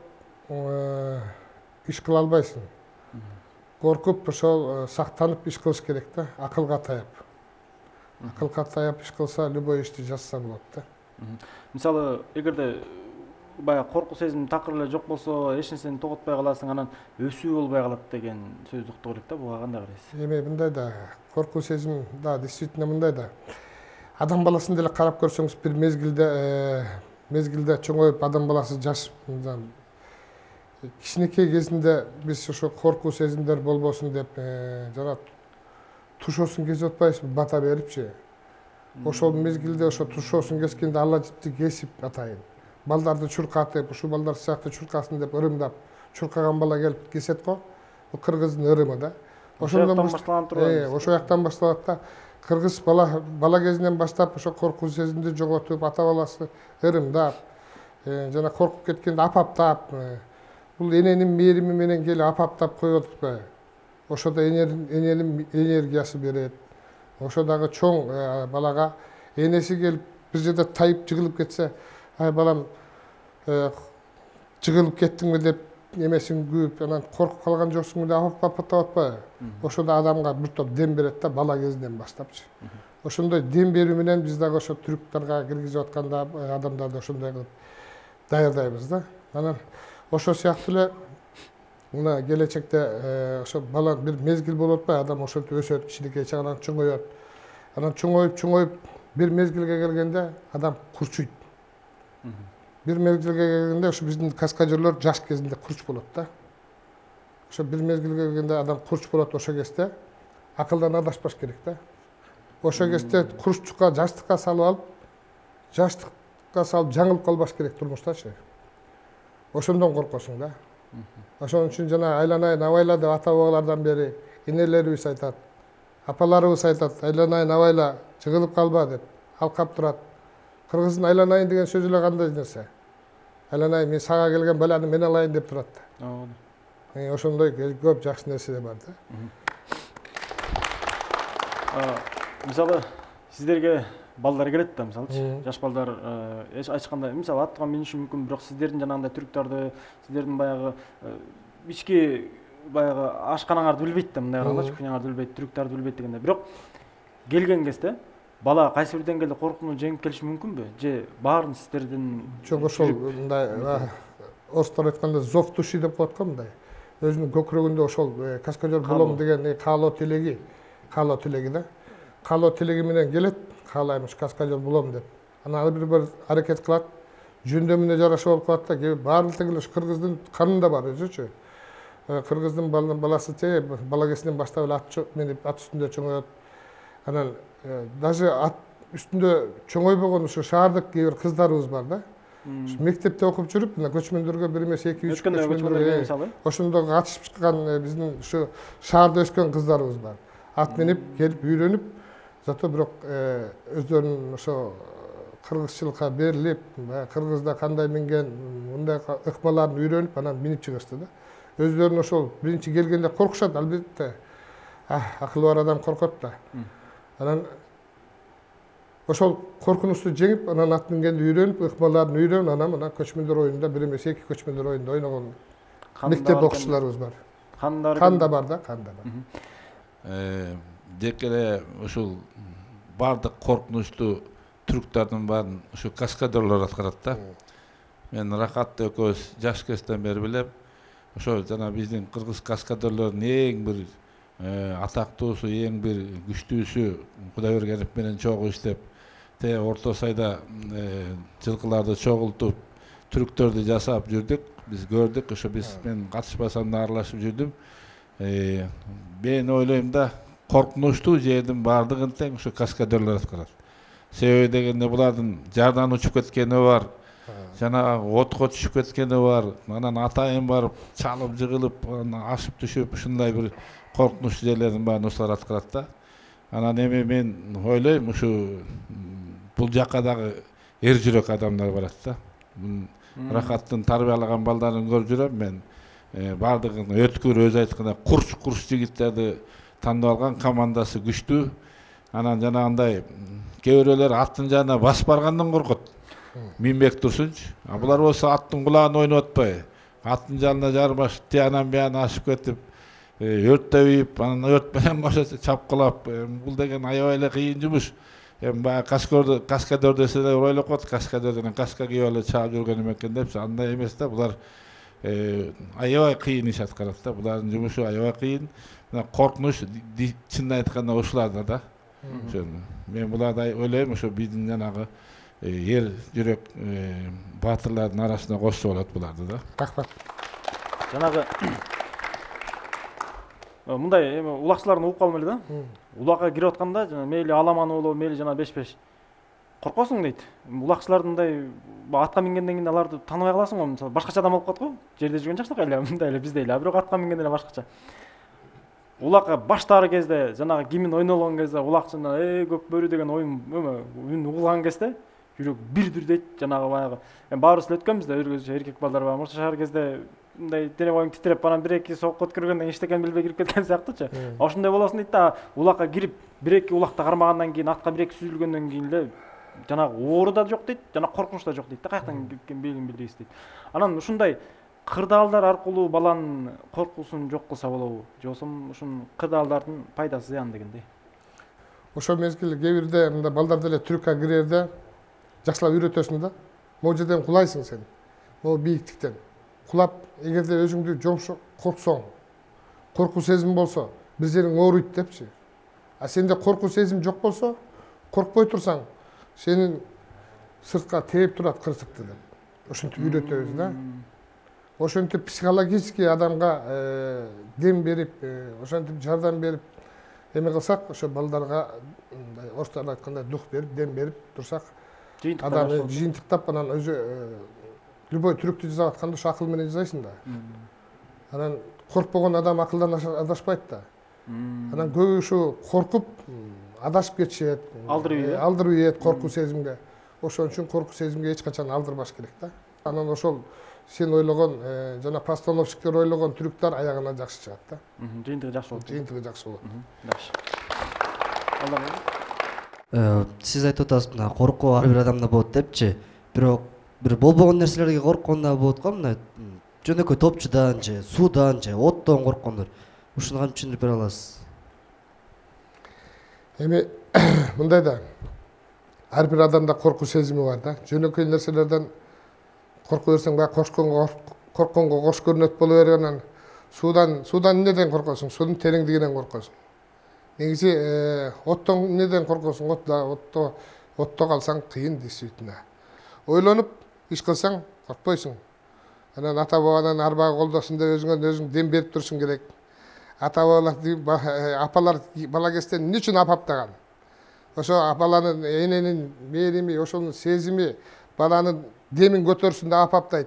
иш кыла албайсың. Коркуп, ошол сактанып иш кылыш керек да, акылга таяп. Акылга таяп иш кылса, любой ишти жазса болот да. Мисалы, эгерде баягы коркуу сезим такыр эле жок болсо, эч нерсени тоготпой каласың, анан өсүү болбой калат деген сөздү уктук элек да, буга кандай карайсыз? Эми мындай да, коркуу сезим да действительно мындай да. Адам баласын деле карап көрсөңүз, бир мезгилде мезгилде чоңоюп адам баласы жаш кичинекей кезинде биз ошо коркуу сезимдер болбосун деп жана тушоосун кесип атпайбызбы, бата берипчи. Ошол мезгилде ошо тушоосун кескенде Алла жипти кесип атайын. Балдарды чуркатып, ушул балдар сыяктуу чуркасын деп ырымдап, чуркаган бала келип кесет го. Бул кыргыздын ырымы да. Ошондон башталып турат. Ошол жактан башталат да. Кыргыз бала бала кезинен баштап ошо коркуу сезимди жоготуп, ата баласы ырымдап, жана коркуп кеткенде апаптап, бул эненин мээрими менен келип апаптап коюп атпайбы? Ошодо эненин энергиясы берет. Ошо дагы чоң балага энеси келип бир жерде тайып жыгылып кетсе, ай балам жыгылып кеттиңби деп эмесин күйүп, анан коркуп калган жоксуңбу деп апаптап атпайбы? Ошодо адамга бир топ дем берет да, бала кезинен баштапчы. Ошондой дем берүү менен биз дагы ошо түрктөргө киргизип атканда адамдарды ошондой кылып даярдайбыз да. Анан ошо сыяктуу эле мына келечекте ошо бала бир мезгил болуп атпайбы, адам ошентип өсөт, кичинекей чагынан чоңойот. Анан чоңоюп, чоңоюп бир мезгилге келгенде адам курчуйт. Бир мезгилге келгенде ошо биздин каскадерлор жаш кезинде курч болот да. Ошо бир мезгилге келгенде адам курч болот, ошо кезде акылдан адашпаш керек да. Ошо кезде курчтукка, жаштыкка салып алып, жаштыкка салып жаңылып калбаш керек турмуштачы. Ошондон коркосуң да. Ошон үчүн жана айланайын абайла деп ата бабалардан бери энелерибиз айтат, апаларыбыз айтат, айланайын абайла, жыгылып калба деп, алкап турат. Кыргыздын айланайын деген сөзү эле кандай нерсе? Айланайын, мен сага келген баланы мен алайын деп турат да. Ошондой көп жакшы нерселер бар да. Мисалы, сиздерге балдар келет да, мисалычы, жаш балдар эч ачкандай, мисалы аттыга миниши мүмкүн, бирок сиздердин жанагындай түрктөрдү, сиздердин баягы ички баягы ашканаңарды билбейт да, мындай караганда күйнөңөрдү билбейт, түрктөрдү билбейт дегенде. Бирок келген кезде бала кайсы бир деңгээлде коркууну жеңип келиши мүмкүнбү? Же баарын сиздердин жок, ошол мындай орустар айтканда зов души деп коет го, мындай. Өзүнүн көкүрөгүндө ошол каскадер болом деген каалоо тилеги, каалоо тилеги да. Каалоо тилеги менен келет, каалайм ушу каскадер болом деп. Анан ар бир бир аракет кылат, жөндөмүнө жараша болуп калат да. Баары тең эле кыргыздын канында бар өзүчү. Кыргыздын баласы те бала кезинен баштап эле ат минип, ат үстүндө чоңоет. Анан даже ат үстүндө чоңойбогон ушу шаардык кээ бир кыздарыбыз бар да. Мектепте окуп жүрүп, мына көчмөндөргө бир эмес эки үч көчмөндөр ошондо катышып чыккан биздин ушу шаарда өскөн кыздарыбыз бар. Ат минип келип үйрөнүп, зато бирок өздөрүнүн ошо кыргызчылыкка берилип, кыргызда кандай минген мындай ыкмаларын үйрөнүп, анан минип чыгышты да. Өздөрүнүн ошол биринчи келгенде коркушат, албетте. Акылы бар адам коркот да. Анан ошол коркунучту жеңип, анан ат мингенди үйрөнүп, ыкмаларын үйрөнүп, анан мына көчмөндөр оюнунда бир эмес эки көчмөндөр оюнунда ойногон мектеп окуучуларыбыз бар. Кан да бар да, кан да бар. Дек эле ушул бардык коркунучту түрктөрдүн баарын ушу каскадерлор аткарат да. Мен Рахат экөөбүз жаш кезден бери билем. Ошо жана биздин кыргыз каскадерлордун эң бир атактуусу, эң бир күчтүүсү Кудайбергенов менен чогуу иштеп, те Орто Сайда жылкыларды чогултуп, түрктөрдү жасап жүрдүк. Биз көрдүк, ошо биз мен катышпасам да аралашып жүрдүм. Мен ойлойм да, коркунучтуу жердин бардыгын тең ушу каскадерлор аткарат. Себеби дегенде булардын жардан учуп кеткени бар, жана отко түшүп кеткени бар, анан атайын барып чалып жыгылып, ашып түшүп, ушундай бир коркунучтуу жерлердин баарын ушулар аткарат да. Анан эми мен ойлойм, ушу бул жакка дагы эр жүрөк адамдар барат да. Рахаттын тарбиялаган балдарын көрүп жүрөм мен. Бардыгын өткүр, өзү айткандай курч-курч жигиттерди тандап алган, командасы күчтүү. Анан жанагындай кээ бирөөлөр аттын жанына басып баргандан коркот. Минбек турсунчу. А булар болсо аттын кулагын ойноп атпай, аттын жанына жарбашып, тиянан бияна ашып кетип, өрттөйүп, анан өрт менен кошо чапкылап, бул деген аябай эле кыйын жумуш. Эми баягы каскадер, каскадер деселер ойлоп коет, каскадерден каска кийип эле чаап жүргөн экен депчи. Андай эмес да, булар аябай кыйын иш аткарат да. Булардын жумушу аябай кыйын. Мына коркунуч чынын айтканда ушуларда да. Мен буларды ойлойм, ошо биздин жанагы эр жүрөк баатырлардын арасына кошсо болот буларды да. Рахмат. Жанагы мындай эми улакчыларын угуп калдым эле да. Улакка кирип атканда жана мейли аламан болобу, мейли жана беш-беш коркосуң дейт. Улакчылардын мындай атка мингенден кийин аларды тааныбай каласың го, мисалы башкача адам болуп калат го. Жерде жүргөн жакшылык эле мындай эле бизде эле, бирок атка мингенде эле башкача. Улакка баштары кезде жанагы гимн ойнолгон кезде улакчында э көк бөрү деген оюн үн угулган кезде жүрөк бир-бир дейт, жанагы баягы. Эми баарыбыз эле өткөнбүз да, өргөзчө эркек балдар бар. Мурда шаар кезде мындай дене боюң титиреп, анан бир-эки сокко өткөргөндөн кийин эчтекени билбей кирип кеткен сыяктуучу. Ошондой болосун дейт да, улакка кирип бир-эки улакта кармагандан кийин, атка бир-эки сүзүлгөндөн кийин эле жанагы оору да жок дейт, жана коркунуч да жок дейт да, каяктан кеткен белгин билбейбиз дейт. Анан ушундай кырдаалдар аркылуу баланын коркуусун жок кылса болобу, же болбосо ушун кырдаалдардын пайдасы зыян дегендей. Ошол мезгил кээ бирде мындай балдар деле түрккө кирерде жакшылап үйрөтөсүң да. Могу жерден кулайсың сен. Могу бийиктиктен кулап, эгерде өзүңдү жомшо корксоң, коркуу сезим болсо, бир жериң ооруйт депчи. А сенде коркуу сезим жок болсо, коркпой турсаң, сенин сыртка тээп турат кырсыкты деп. Ошентип үйрөтөбүз да. Ошентип психологически адамга дем берип, ошентип жардам берип эме кылсак, ошо балдарга мындай орустар айткандай дух берип, дем берип турсак, адам жыйынтыктап, анан өзү любой түрүктү жасап атканда ушу акыл менен жасайсың да. Анан коркпогон адам акылдан адашпайт да. Анан көбү ушу коркуп адашып кетишет, алдырып ийет коркуу сезимге. Ошон үчүн коркуу сезимге эч качан алдырбаш керек да. Анан ошол сен ойлогон жана постановщиктер ойлогон түрүктөр аягына жакшы чыгат да. Жыйынтыгы жакшы болот. Жыйынтыгы жакшы болот. Жакшы. Сиз айтып атасыз, мына коркуу ар бир адамда болот депчи. Бирок бир болбогон нерселерге корккондо болот го, мына жөнөкөй топчудан же суудан же оттон корккондор. Ушуну кантип түшүндүрүп бере аласыз? Эми мындай да, ар бир адамда коркуу сезими бар да. Жөнөкөй нерселерден корко берсең, баягы коркконго коркконго кош көрүнөт боло берип, анан суудан суудан эмнеден коркосуң? Суунун тереңдигинен коркосуң. Негизи оттон эмнеден коркосуң? Отто отто отто калсаң кыйын действительно. Ойлонуп иш кылсаң коркпойсуң. Анан ата бабадан арбага колдосун деп өзүңө өзүң дем берип турушуң керек. Ата бабалар, апалар бала кезден эмне үчүн апаптаган? Ошо апаланын, эненин мээрими, ошонун сезими баланын демин көтөрсүн деп апаптайт.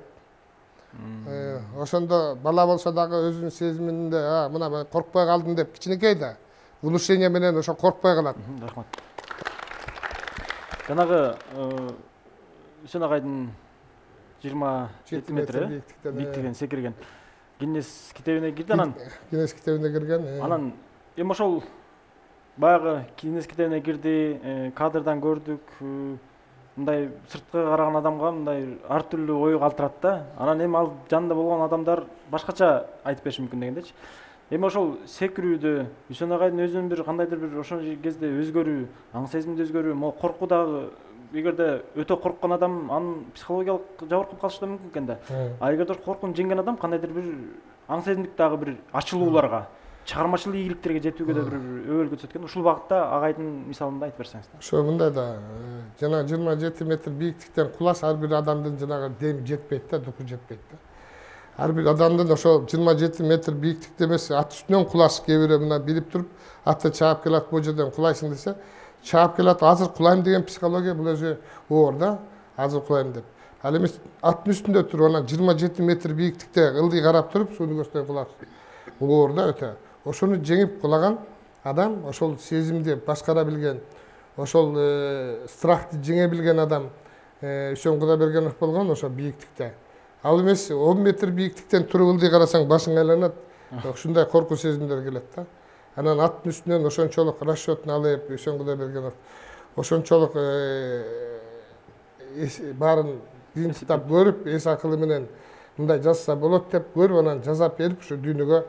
Ошондо бала болсо дагы өзүнүн сезиминде, а мына мен коркпой калдым деп кичинекей да внушение менен ошо коркпой калат. Рахмат. жанагы Үсөн агайдын жыйырма жети метр бийиктиктен секирген Гиннес китебине кирди, анан Гиннес китебине кирген. Анан эми ошол баягы Гиннес китебине кирди, кадрдан көрдүк, мындай сырткы караган адамга мындай ар түрлүү ой калтырат да. Анан эми ал жанында болгон адамдар башкача айтып бериши мүмкүн дегендечи. Эми ошол секирүүдө Үсөн агайдын өзүнүн бир кандайдыр бир ошол кезде өзгөрүү, аң сезимде өзгөрүү, могу коркуу дагы эгерде өтө корккон адам анын психологиялык жабыркап калышы да мүмкүн экен да. А эгерде коркууну жеңген адам кандайдыр бир аң сезимдик дагы бир ачылууларга, чыгармачыл ийгиликтерге жетүүгө да бир өбөлгө түшөт экен. Ушул багытта агайдын мисалында айтып берсеңиз. Ошо мындай да, жана жыйырма жети метр бийиктиктен кулаш ар бир адамдын жанагы деми жетпейт да, дуку жетпейт да. Ар бир адамдын ошо жыйырма жети метр бийиктикте эмес, ат үстүнөн кулаш кээ бирөө мына билип туруп, атты чаап келат, бул жерден кулайсың десе, чаап келат, азыр кулайм деген психология бул өзү оор да, азыр кулайм деп. Ал эми аттын үстүндө туруп, анан жыйырма жети метр бийиктикте ылдый карап туруп, сууну көздөй кулаш. Бул оор да өтө. Ошону жеңип кулаган адам, ошол сезимди башкара билген, ошол страхты жеңе билген адам Үсөн Кудайбергенов болгон ошо бийиктикте. Ал эмес он метр бийиктиктен туруп ылдый карасаң башың айланат. Ушундай коркуу сезимдер келет да. Анан аттын үстүнөн ошончолук расчетун алып, Үсөн Кудайбергенов ошончолук баарын жыйынтыктап көрүп, эс акылы менен мындай жазса болот деп көрүп, анан жазап берип, ушу дүйнөгө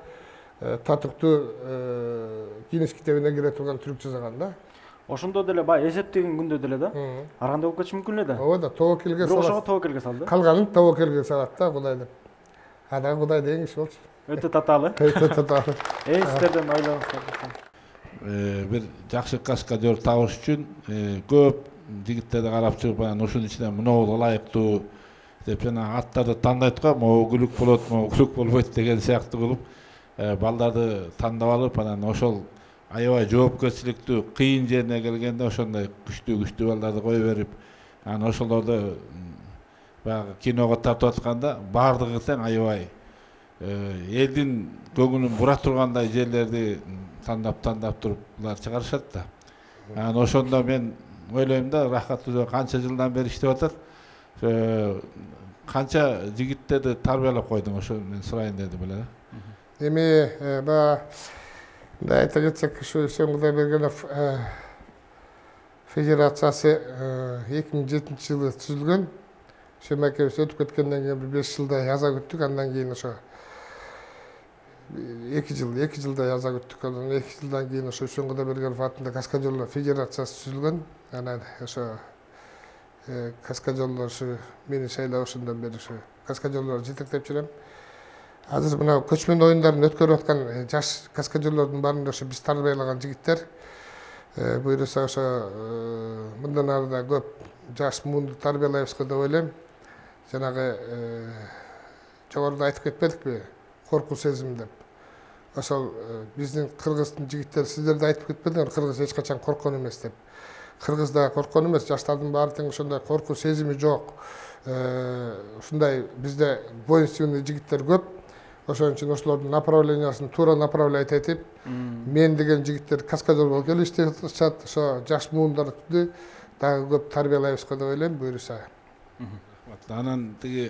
татыктуу Гиннес китебине кире турган түрк жазган да. Ошондо деле баягы эсептеген күндө деле да. Ар кандай болуп кетиши мүмкүн эле да. Ооба да, тобокелге салат. Ошого тобокелге салды. Калганын тобокелге салат да, Кудай деп. Ада Кудай деген киши болчу. Өтө татаалы. Өтө татаалы. Эй, сиздерден ойлоңуздар. Бир жакшы каскадер табыш үчүн көп жигиттерди карап чыгып, анан ушунун ичинен мынау ылайыктуу деп жана аттарды тандайт го, могу күлүк болот, могу күлүк болбойт деген сыяктуу кылып, балдарды тандап алып, анан ошол аябай жоопкерчиликтүү кыйын жерине келгенде ошондой күчтүү күчтүү балдарды кое берип, анан ошолорду баягы киного тартып атканда баардыгы тең аябай элдин көңүлүн бура тургандай жерлерди тандап тандап туруп булар чыгарышат да. Анан ошондо мен ойлойм да, Рахат өзү канча жылдан бери иштеп атат, канча жигиттерди тарбиялап койдуң, ошо мен сурайын дедим эле. Эми баягы мындай айта кетсек, ушу Үсөн Кудайбергенов федерациясы эки миң жетинчи жылы түзүлгөн. Үсөн экөөбүз өтүп кеткенден кийин бир беш жылдай яза күттүк, андан кийин ошо эки жыл, эки жылдай яза күттүк. Анан эки жылдан кийин ошо Үсөн Кудайбергенов атында Каскадерлор федерациясы түзүлгөн. Анан ошо Каскадерлор ушу мени шайлоошундан бери ушу Каскадерлорду жетектеп жүрөм. Азыр мына көчмөн оюндарын өткөрүп аткан жаш каскадерлордун баарында ошо биз тарбиялаган жигиттер. Буюрса ошо мындан ары да көп жаш муунду тарбиялайбызга деп ойлойм. Жанагы жогоруда айтып кетпедикпи, коркуу сезим деп. Ошол биздин кыргыздын жигиттери, сиздер да айтып кетпедиңер, кыргыз эч качан корккон эмес деп. Кыргыз да корккон эмес, жаштардын баары тең ошондой коркуу сезими жок. Ушундай бизде воинственный жигиттер көп. Ошон үчүн ошолордун направлениясын туура направлять этип, мен деген жигиттер каскадер болуп келип иштеп атышат, ошо жаш муундарду дагы көп тарбиялайбызга деп ойлойм, буюрса. Анан тиги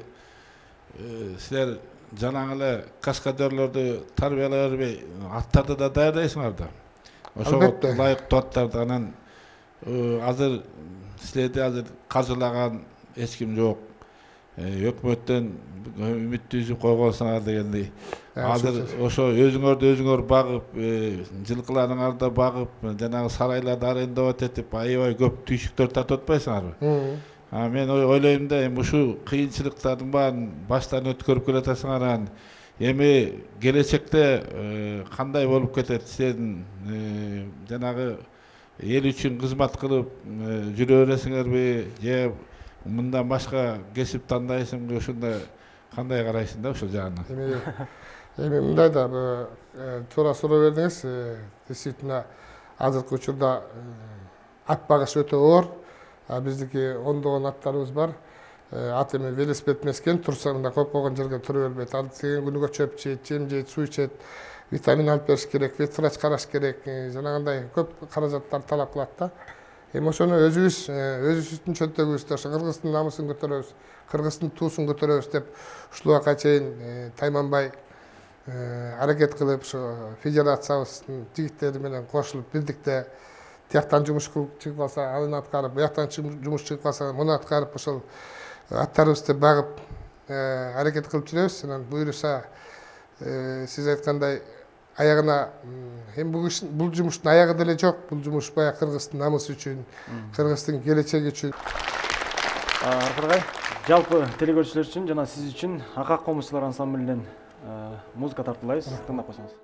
силер жанагы эле каскадерлорду тарбиялай бербей, аттарды да даярдайсыңар да. Ошого ылайыктуу аттарды. Анан азыр силерди азыр каржылаган эч ким жок. Өкмөттөн үмүттү үзүп койгонсуңар дегендей. Азыр ошо өзүңөрдү өзүңөр багып, жылкыларыңарды багып, жанагы сарайларды арендовать этип, аябай көп түйшүктөр тартып атпайсыңарбы? Мен ойлойм да, эми ушу кыйынчылыктардын баарын баштан өткөрүп келатасыңар, анан эми келечекте кандай болуп кетет? Силердин жанагы эл үчүн кызмат кылып жүрө бересиңерби, же мындан башка кесип тандайсыңбы, ушундай кандай карайсың да ушул жагына? Эми эми мындай да, туура суроо бердиңиз. Действительно, азыркы учурда ат багыш өтө оор. Биздики ондогон аттарыбыз бар. Ат эми велосипед эмес экен, турсаң да коюп койгон жерге тура бербейт. Ал деген күнүгө чөп жейт, жем жейт, суу ичет, витамин алып бериш керек, ветврач караш керек. Жанагындай көп каражаттар талап кылат да. эми ошону өзүбүз өзүбүздүн чөнтөгүбүздө ошо кыргыздын намысын көтөрөбүз, кыргыздын туусун көтөрөбүз деп ушул убакка чейин тайманбай аракет кылып ошо федерациябыздын жигиттери менен кошулуп бирдикте тияктан жумуш кылып чыгып калса аны аткарып, бияктан жумуш чыгып калса муну аткарып ошол аттарыбызды багып аракет кылып жүрөбүз. Анан буюрса сиз айткандай аягына эми бул жумуштун аягы деле жок. Бул жумуш баягы кыргыздын намысы үчүн, кыргыздын келечеги үчүн. Аркыргай, жалпы телекөрүүчүлөр үчүн жана сиз үчүн Акак комузчулар ансамблинен музыка тартуулайбыз. Тыңдап койсоңуз.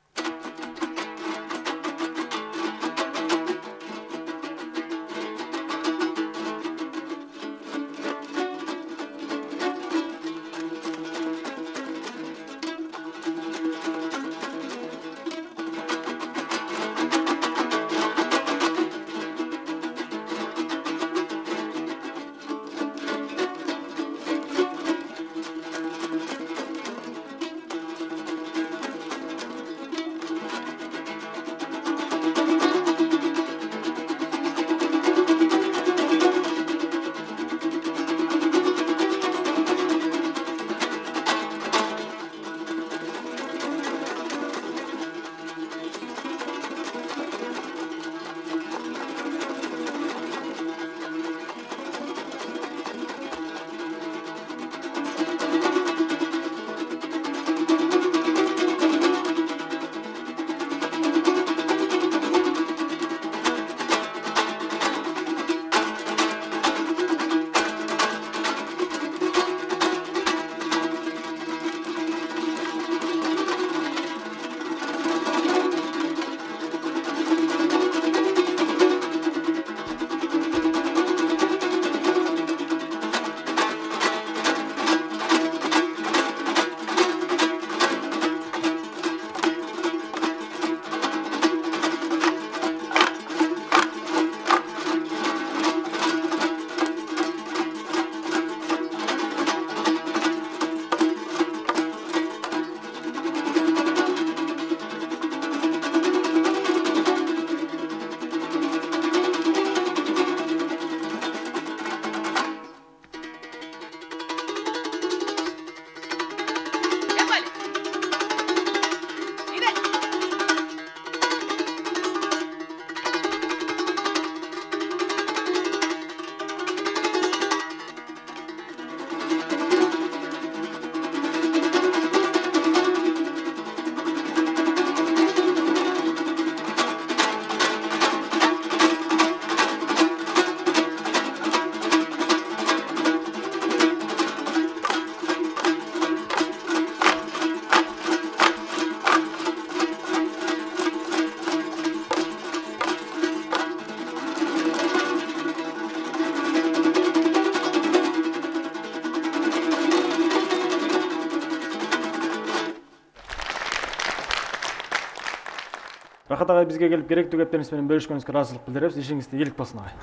Рахат агай бизге келип керектүү кептериңиз менен бөлүшкөнүңүзгө ыраазычылык билдиребиз. Ишиңизде ийгилик болсун агай.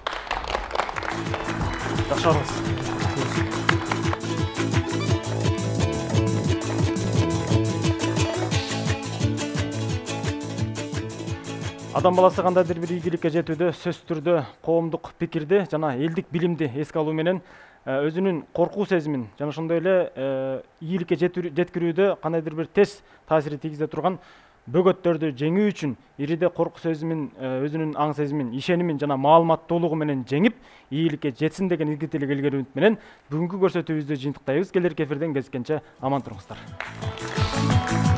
Жакшы болуңуз. Адам баласы кандайдыр бир ийгиликке жетүүдө сөзсүз түрдө коомдук пикирди жана элдик билимди эске алуу менен өзүнүн коркуу сезимин жана ошондой эле ийгиликке жеткирүүдө кандайдыр бир терс таасир тийгизе турган бөгөттөрдү жеңүү үчүн ириде корку сезимин, өзүнүн аң сезимин, ишенимин жана маалыматтуулугу менен жеңип, ийгиликке жетсин деген ийгиликтүүлүк илгери үмүт менен бүгүнкү көрсөтүүбүздү жыйынтыктайбыз. Келер эфирден кезишкенче аман туруңуздар.